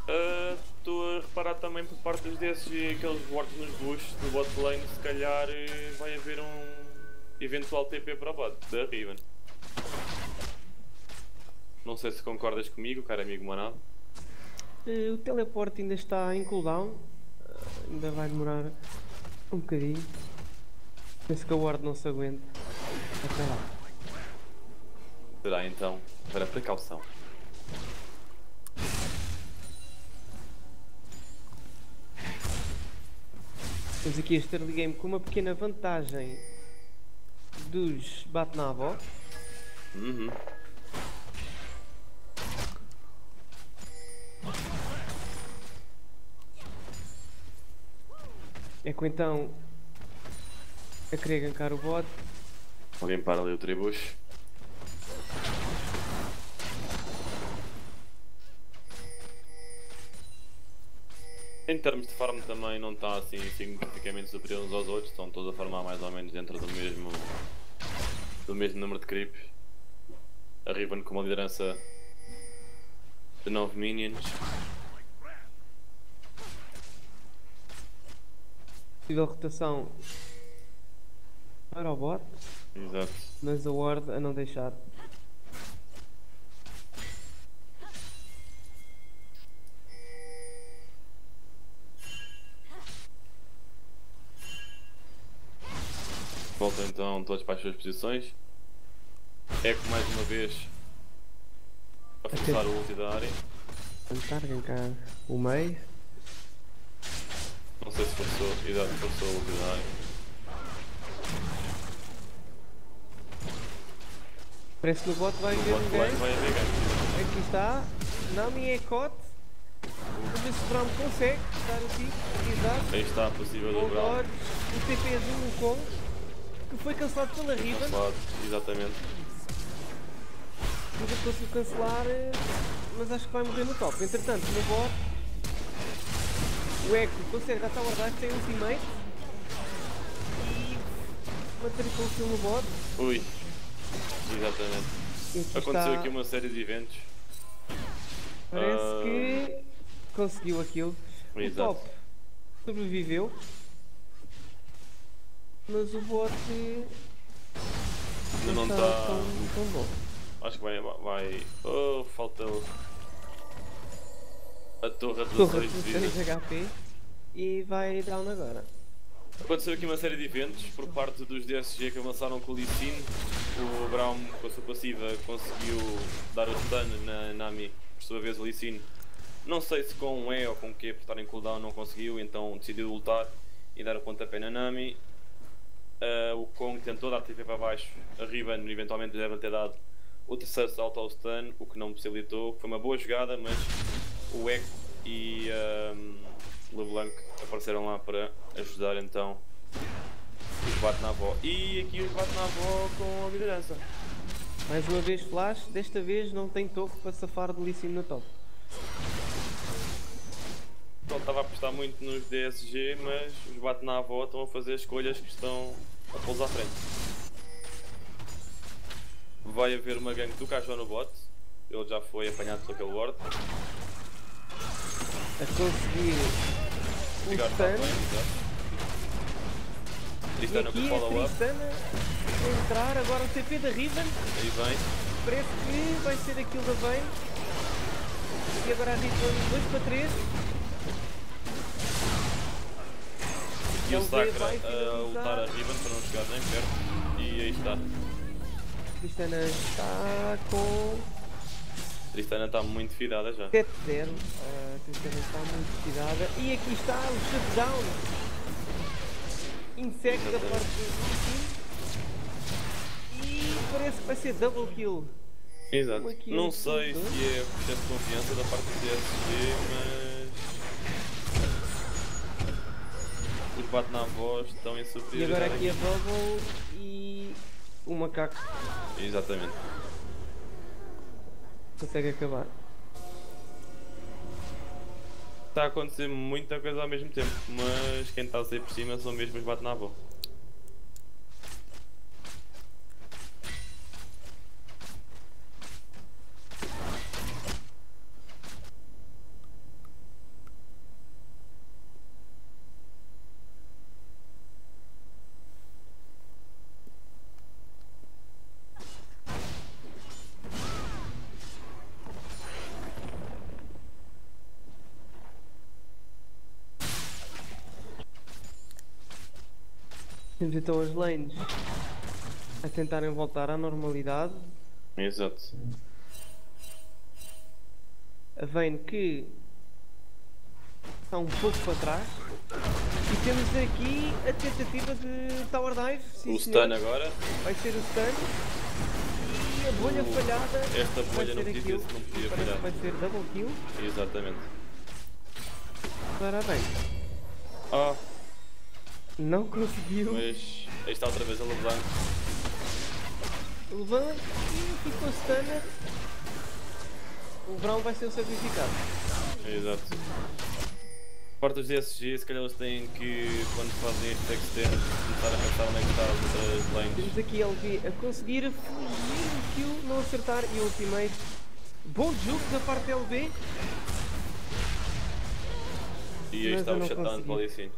Estou a reparar também por parte dos DSG aqueles wards nos bush do bot lane, se calhar vai haver um eventual TP para o bot da Riven. Não sei se concordas comigo, caro amigo Manado. O teleporte ainda está em cooldown. Ainda vai demorar um bocadinho. Penso que a ward não se aguenta. Até lá. Será então para precaução. Temos aqui este early game com uma pequena vantagem dos Batnavo. É que então a querer gankar o bot. Alguém para ali o tribush. Em termos de farm também não está assim significativamente superior uns aos outros, estão todos a farmar mais ou menos dentro do mesmo número de creeps. A Riven com uma liderança de 9 minions. Possível rotação para o bot, Exato. mas a ward a não deixar. Voltam então todos para as suas posições. Echo mais uma vez a forçar o ulti da área. Tentar gankar o meio. Não sei se forçou, exato, forçou o ulti da área. Parece que no bot vai haver um Vai gank. haver gank. Aqui está. Nami é cote. Vamos ver se o Brown consegue dar o tiro. Exato. Aí está a possível do O Brown. dodge, o TP do Wukong, que foi cancelado pela Riven. Cancelado, exatamente. Nunca conseguiu cancelar, mas acho que vai morrer no top. Entretanto, no bot, o Echo consegue dar Tower Dive, tem ultimate e uma triple kill no bot. Ui, exatamente. E aqui Aconteceu está, aqui uma série de eventos. parece que conseguiu aquilo. O Exato. top sobreviveu, mas o bot Ainda não está está. tão bom. Acho que vai. Oh, falta a torre de Torre 16 de de vida. 6 HP e vai down agora. Aconteceu aqui uma série de eventos por parte dos DSG que avançaram com o Lee Sin. O Brown, com a sua passiva, conseguiu dar o stun na Nami. Por sua vez, o Lee Sin, não sei se com um E ou com o Q por estar em cooldown, não conseguiu, então decidiu lutar e dar o pontapé na Nami. O Kong tentou dar TP para baixo, a Riven eventualmente deve ter dado o terceiro salto ao stun, o que não possibilitou. Foi uma boa jogada, mas o Echo e LeBlanc apareceram lá para ajudar então os Batnavo. E aqui os Batnavo com a liderança. Mais uma vez flash, desta vez não tem torre para safar do Lee Sin no top. Então, estava a apostar muito nos DSG, mas os Batnavo estão a fazer escolhas que estão a pô-los à frente. Vai haver uma gank do Cajó no bot, ele já foi apanhado por aquele ward. A conseguir o Chegar está bem, stun. exato. E Tristana com aqui a follow-up, Tristana a entrar, agora o TP da Riven, aí vem. parece que vai ser aquilo da Vayne. E agora a Riven 2 para 3. E o Ele Sacra vai a finalizar. lutar a Riven para não chegar nem perto. E aí está. Tristana está com Tristana está muito fidada já. 7-0. A Tristana está muito tirada. E aqui está o shutdown. Insect da parte do time. E parece que vai ser double kill. Exato. Aqui Não um, sei dois. se é excesso de confiança da parte do DSG, mas os Batnavos estão em E superioridade. agora aqui a bubble e o macaco Exatamente. consegue acabar. Está a acontecer muita coisa ao mesmo tempo, mas quem está a sair por cima são mesmo os Batnavo. Temos então as lanes a tentarem voltar à normalidade. Exato. A Vayne que está um pouco para trás. E temos aqui a tentativa de Tower Dive. Sim, O senhor. stun agora. Vai ser o stun. E a bolha falhada. Esta vai bolha não ser podia, aquilo. não podia Parece falhar. que vai ser double kill Exatamente. para a Vayne. Ah, Não conseguiu. mas aí está outra vez a LeBlanc. Levanta e ficou stunner. O Brown vai ser o sacrificado. Exato. Parte dos DSG, se calhar eles têm que, quando fazem este extend, começar a pensar onde é que está as outras lanes. Temos aqui LV a conseguir fugir do kill, não acertar e ultimate. Bom jogo da parte da LV. E aí Mas está eu o não shutdown consegui. para ali sim.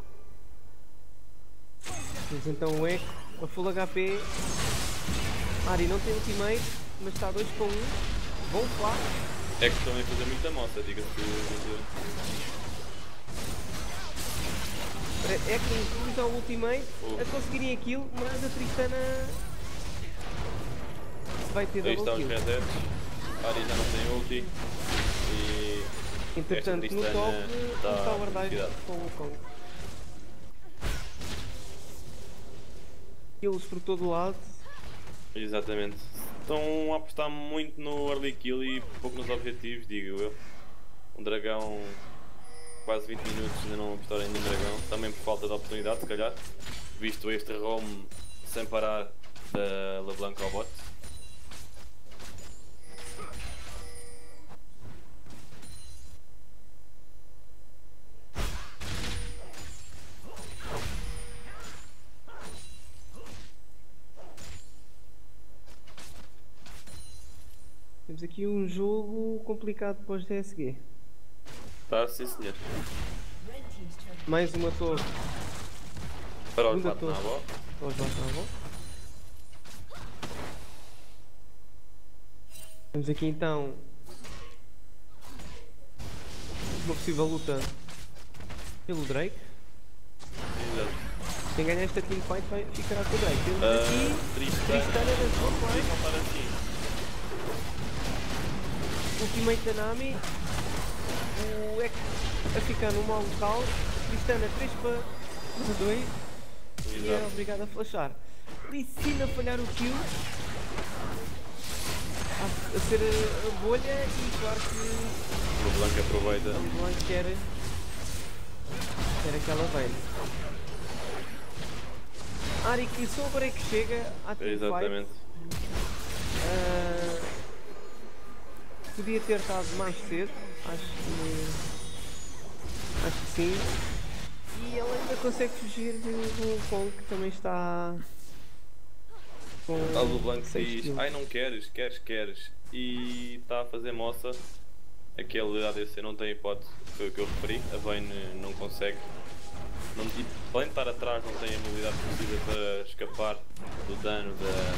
Temos então o Echo, a full HP. Ari não tem ultimate, mas está 2 com 1. Bom flash. É que estão a fazer muita moça, diga-se de dizer. É que usa o ultimate a conseguirem aquilo, mas a Tristana vai ter Aí double estão os kill. resets. Ari já não tem ulti. E Entretanto, esta no top, Tristana o está Tower Dive cuidado. com o Kong. Kills por todo o lado. Exatamente. Estão a apostar muito no early kill e pouco nos objetivos, digo eu. Um dragão, quase 20 minutos, ainda não apostarem no dragão. Também por falta de oportunidade, se calhar. Visto este roam sem parar da LeBlanc ao bot. Temos aqui um jogo complicado para os DSG. Tá, sim senhor. Mais uma torre. Para os Segunda bate na torre. avó. Para os Batnavon. Temos aqui então uma possível luta pelo Drake. Exato. Quem ganhar esta teamfight vai ficar com o Drake. Temos aqui Tristana. Tristana na sua Não flank. estar assim. Ultimate da Nami. O Ek a ficar no mau local. Tristana 3 para 2. E é Exato. obrigado a flashar. Licina a falhar o kill. A ser a bolha e claro que LeBlanc aproveita. a LeBlanc quer aquela Vayne. Ari que só agora é que chega à teamfight. Exatamente. Podia ter estado mais cedo, acho que sim. E ela ainda consegue fugir do Kong que também está com A LeBlanc 6 diz, kills. ai não queres, queres. E está a fazer moça. Aquele ADC não tem hipótese, foi o que eu referi. A Vayne não consegue. Não, e, além de estar atrás, não tem a mobilidade possível para escapar do dano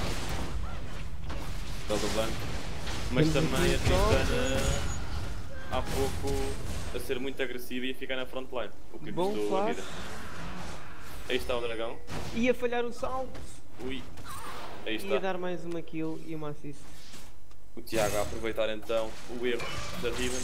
da LeBlanc. Mas Temos também a aqui Tristana há pouco a ser muito agressiva e a ficar na frontline. O que lhe Bom custou a flash. vida. Aí está o dragão. Ia falhar o salto, Ui. Aí ia está. dar mais uma kill e uma assist. O Tiago a aproveitar então o erro da Riven.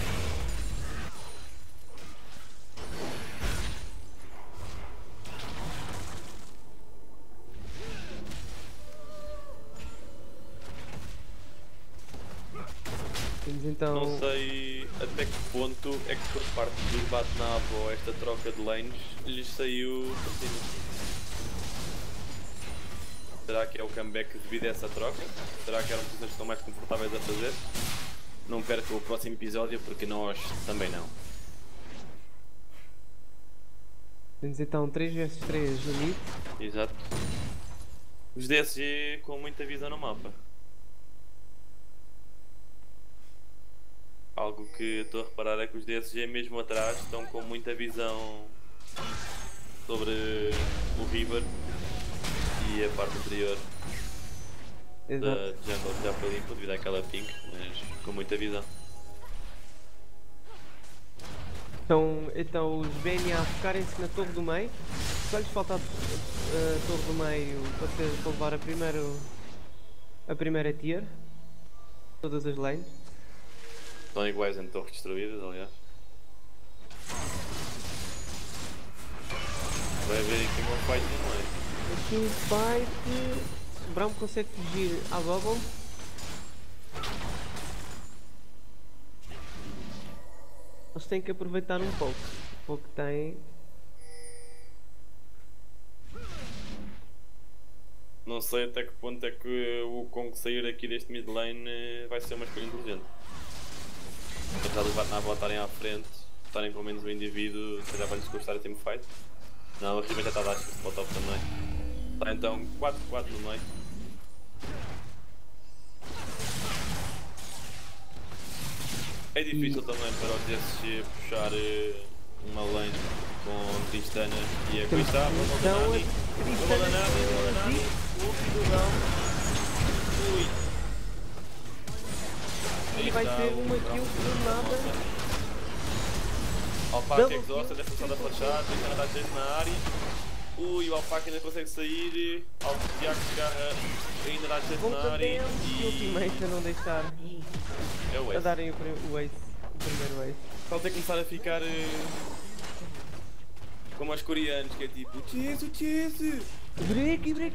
Temos então Não sei até que ponto é que por parte do Batnavo esta troca de lanes lhes saiu por cima. Será que é o comeback devido a essa troca? Será que eram posições que estão mais confortáveis a fazer? Não percam o próximo episódio porque nós também não. Temos então 3 vs 3 no mid. Exato. Os DSG com muita visão no mapa. Algo que estou a reparar é que os DSG mesmo atrás estão com muita visão sobre o River e a parte anterior da Exato. jungle já foi limpa devido àquela pink, mas com muita visão. Então os BNA a focarem-se na torre do meio. Só lhes falta a torre do meio para levar a primeira tier. Todas as lanes. Estão iguais em torres destruídas, aliás. Vai haver aqui uma fight no meio. Aqui um fight. O Brown consegue fugir à bubble. Eles têm que aproveitar um pouco. O pouco que têm. Não sei até que ponto é que o Kong sair aqui deste mid lane vai ser uma escolha inteligente. Apesar dos Batnava estarem à frente, estarem com menos um indivíduo, se calhar vai-lhes custar a teamfight. Não, a Riven já está a dar shift para o top também. Está então 4-4 no meio. É difícil também para o DSG puxar uma lane com Tristana e a Cristã. Vamos ao Nani. Vamos ao Nani. Ui. E vai ser uma kill por nada. Alpaca exausta, deve começar a flashar, Tristana está cheio na área. Ui, o Alpaca ainda consegue sair. Tiago ainda dá cheio na área. E ultimate a não deixar é o a Ace. darem o primeiro Ace. Só tem que começar a ficar como os coreanos, que é tipo o cheese. Break. E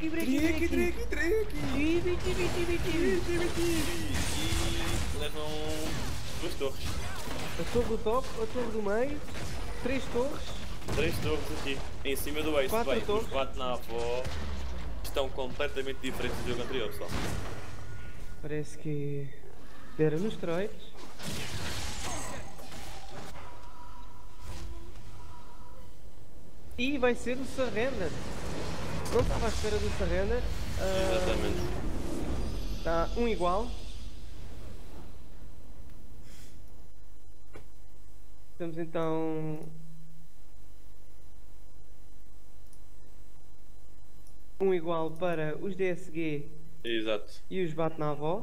levam 2 torres. A torre do top, a torre do meio, 3 torres. 3 torres aqui, em cima do Ace. 4 Bem, torres. os Batnava estão completamente diferentes do jogo anterior, pessoal. Parece que deram nos troides. E vai ser o Surrender. Não estava à espera do Surrender. Exatamente. Está um igual. Temos então um igual para os DSG Exato. e os Batnava.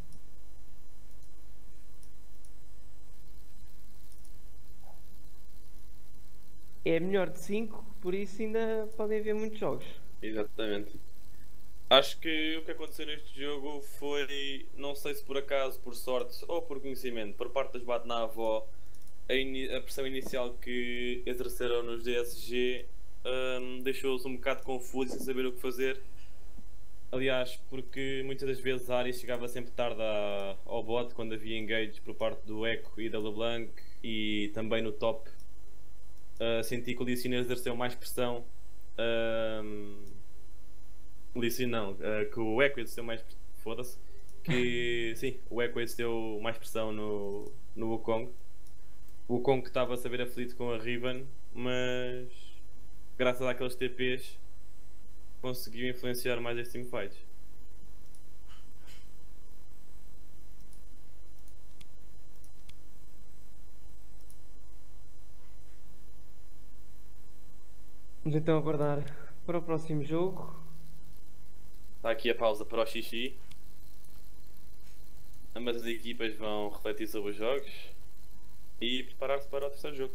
É melhor de 5, por isso ainda podem haver muitos jogos. Exatamente. Acho que o que aconteceu neste jogo foi, não sei se por acaso, por sorte ou por conhecimento, por parte das Batnava, a pressão inicial que exerceram nos DSG deixou-os um bocado confusos sem saber o que fazer. Aliás, porque muitas das vezes a área chegava sempre tarde ao bot quando havia engage por parte do Echo e da LeBlanc, e também no top. Senti que o Lee Sin exerceu mais pressão. Lee Sin não, que o Echo exerceu mais. Foda-se. Que sim, o Echo exerceu mais pressão no Wukong. O Wukong que estava a saber aflito com a Riven, mas graças àqueles TPs conseguiu influenciar mais este teamfight. Vamos então aguardar para o próximo jogo. Está aqui a pausa para o xixi. Ambas as equipas vão refletir sobre os jogos e preparar-se para o terceiro jogo.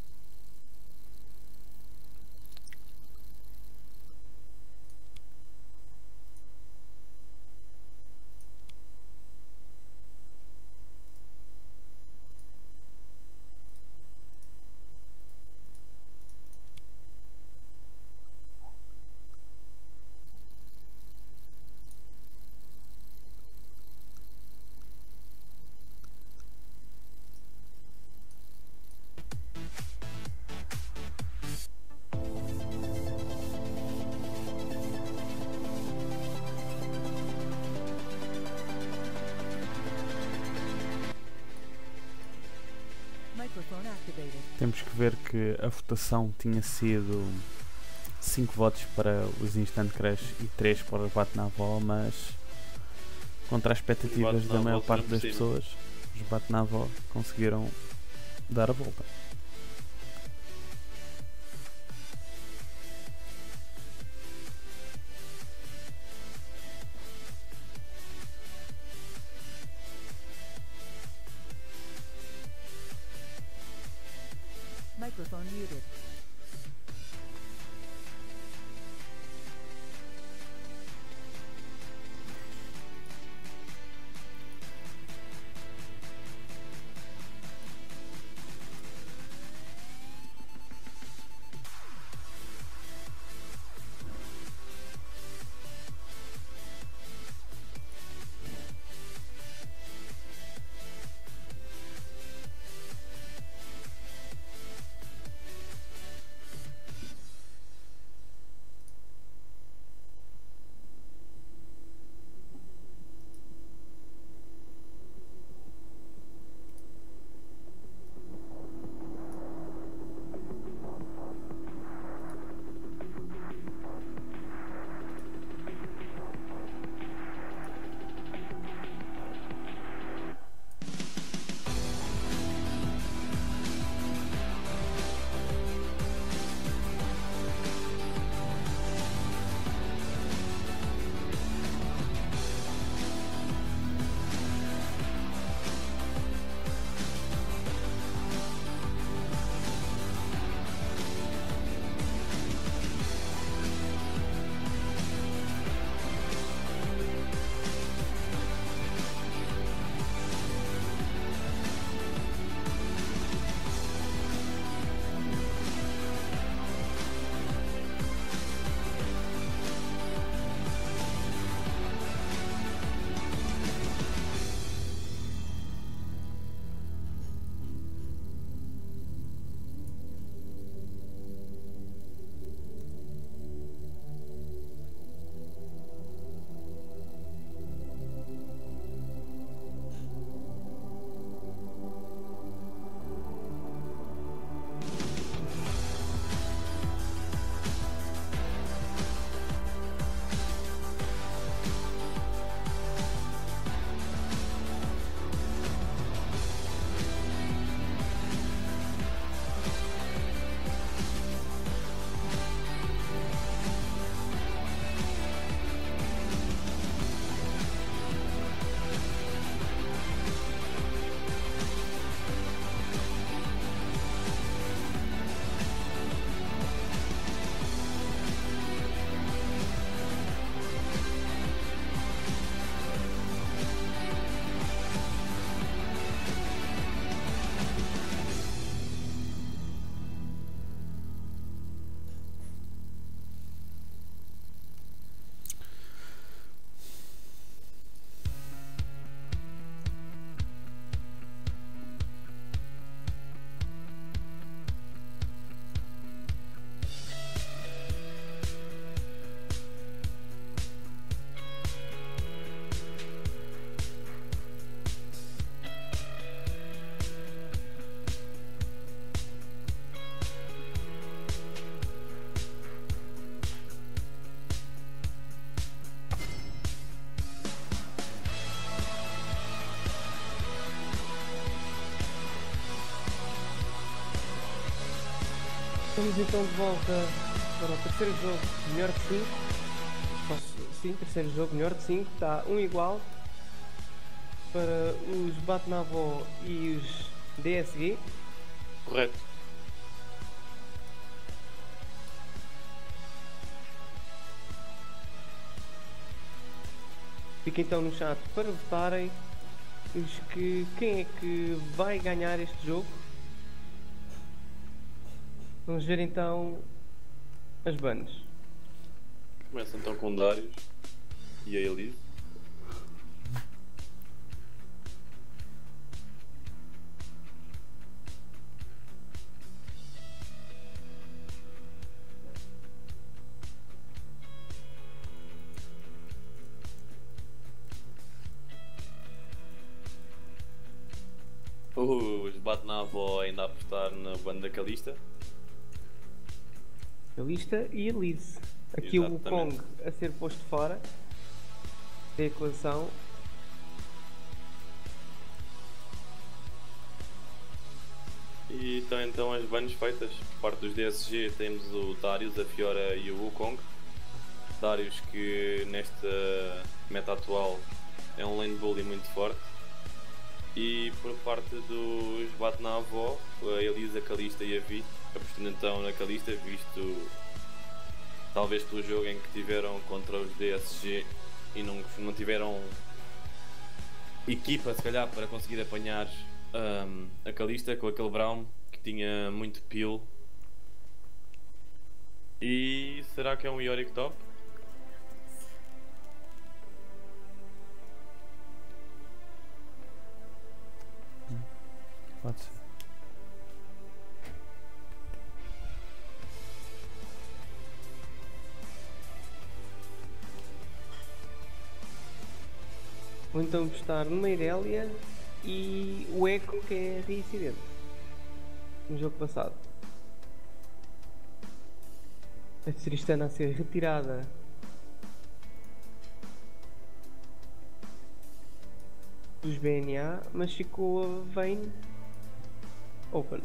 Microphone activated. Temos que ver que a votação tinha sido 5 votos para os Instant Crash e 3 para o Batnava, mas contra as expectativas da maior parte das pessoas, os Batnava conseguiram dar a volta. Microphone muted. Estamos então de volta para o terceiro jogo, melhor de 5. Sim, terceiro jogo, melhor de 5. Está um igual para os Batnavo e os DSG. Correto. Fica então no chat para votarem quem é que vai ganhar este jogo. Vamos ver então as bandas. Começa então com o Darius e a Elise. Os Batnavo ainda a apostar na banda Calista. Calista e Elise. Aqui o Kong a ser posto fora da equação. E estão então as bans feitas. Por parte dos DSG temos o Darius, a Fiora e o Wukong. Darius que nesta meta atual é um lane bully muito forte. E por parte dos Batnavo, a Elisa, a Calista e a Vi, apostando então na Calista, visto talvez pelo jogo em que tiveram contra os DSG e não tiveram equipa se calhar para conseguir apanhar a Calista com aquele Brown que tinha muito peel. E será que é um Yorick top? Pode ser. Vou então apostar numa Irelia e o Echo, que é reincidente no jogo passado. A Tristana a ser retirada dos BNA, mas ficou a Vayne open.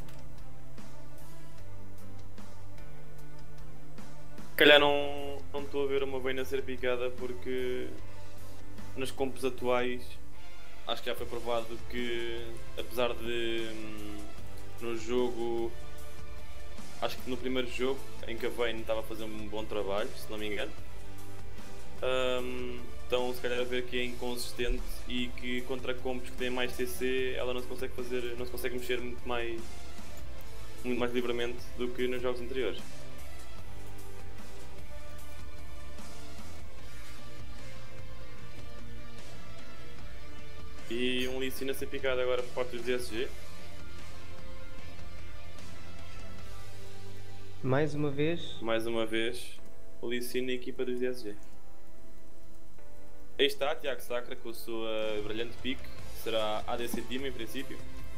Se calhar não estou a ver uma Vayne a ser picada porque nas compos atuais acho que já foi provado que apesar de no jogo, acho que no primeiro jogo em que a Vayne estava a fazer um bom trabalho, se não me engano, então se calhar a ver que é inconsistente e que contra compos que têm mais CC ela não se consegue fazer, não se consegue mexer muito mais livremente do que nos jogos anteriores. E um Lee Sin a ser picado agora por parte dos DSG. Mais uma vez, o Lee Sin na equipa dos DSG. Aí está Tiago Sacra com a sua brilhante pick. Será ADC Team em princípio.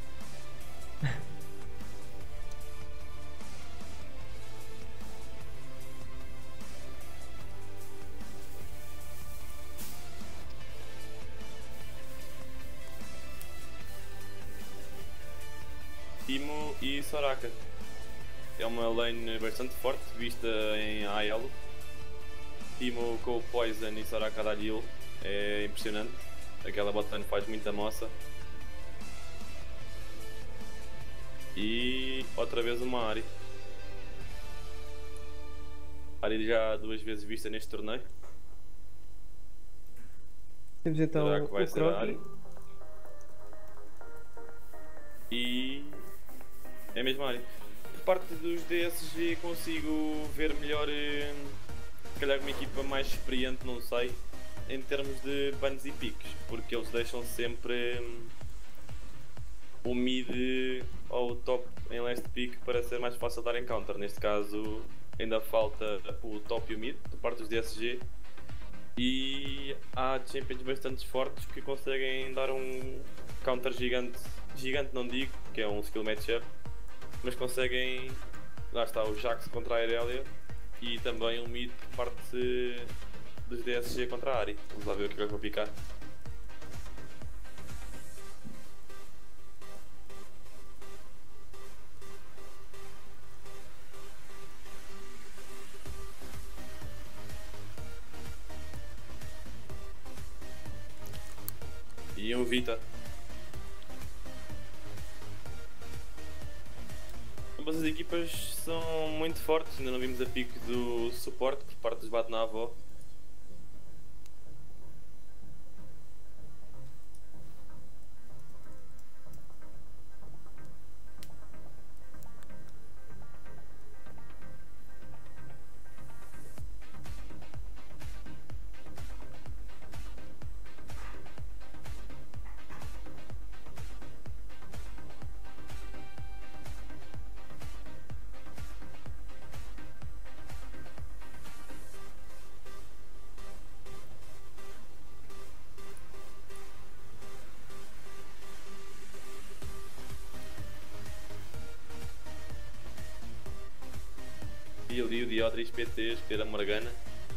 Timo e Soraka. É uma lane bastante forte, vista em AL. Timo com o Poison e Soraka da heal. É impressionante. Aquela bot lane faz muita moça. E outra vez uma Ahri. Ahri já 2 vezes vista neste torneio. temos então Será que vai o ser a Ahri? Croaky. E é mesmo a Ahri. Por parte dos DSG consigo ver melhor, se calhar uma equipa mais experiente, não sei, em termos de bans e picks, porque eles deixam sempre o mid ou o top em last pick para ser mais fácil dar encounter. Neste caso ainda falta o top e o mid por parte dos DSG e há champions bastante fortes que conseguem dar um counter gigante não digo, que é um skill matchup, mas conseguem, lá está o Jax contra a Irelia e também um mid por parte dos DSG contra a Ahri. Vamos lá ver o que é que vou picar. Vita. Ambas as equipas são muito fortes, ainda não vimos a pique do suporte por parte dos Bate na Avó. E ali o Diodris PT escolher a Morgana.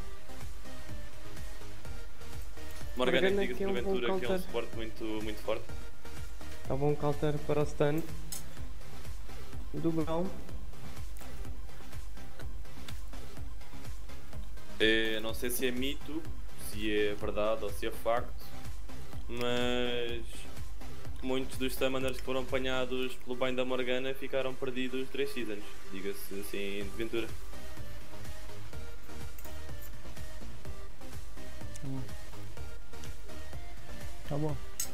Morgana que diga de porventura que é um suporte muito forte. Há bom counter para o stun do Brown. Não sei se é mito, se é verdade ou se é facto, mas muitos dos summoners que foram apanhados pelo banho da Morgana ficaram perdidos 3 seasons, diga-se assim de aventura. Tá bom.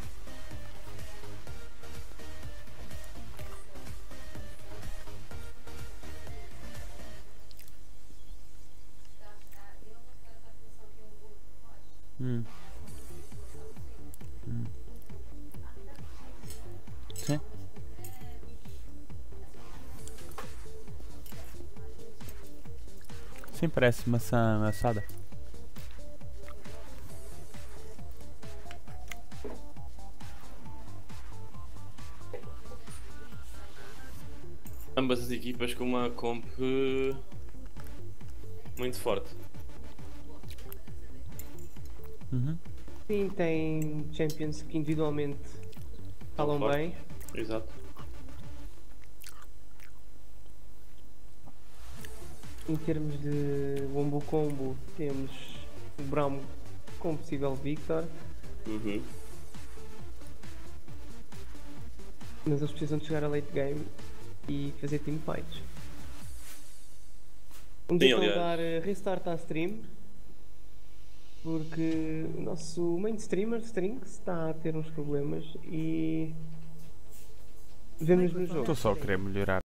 Sim. Sim, parece maçã assada. Ambas as equipas com uma comp muito forte. Sim, tem champions que individualmente falam bem. Exato. Em termos de Wombo Combo, temos o Brown com possível Victor. Mas eles precisam de chegar a late game e fazer teamfights. Vamos então dar restart à stream, porque o nosso main streamer, Strings, está a ter uns problemas e vemos no jogo. Estou só a querer melhorar.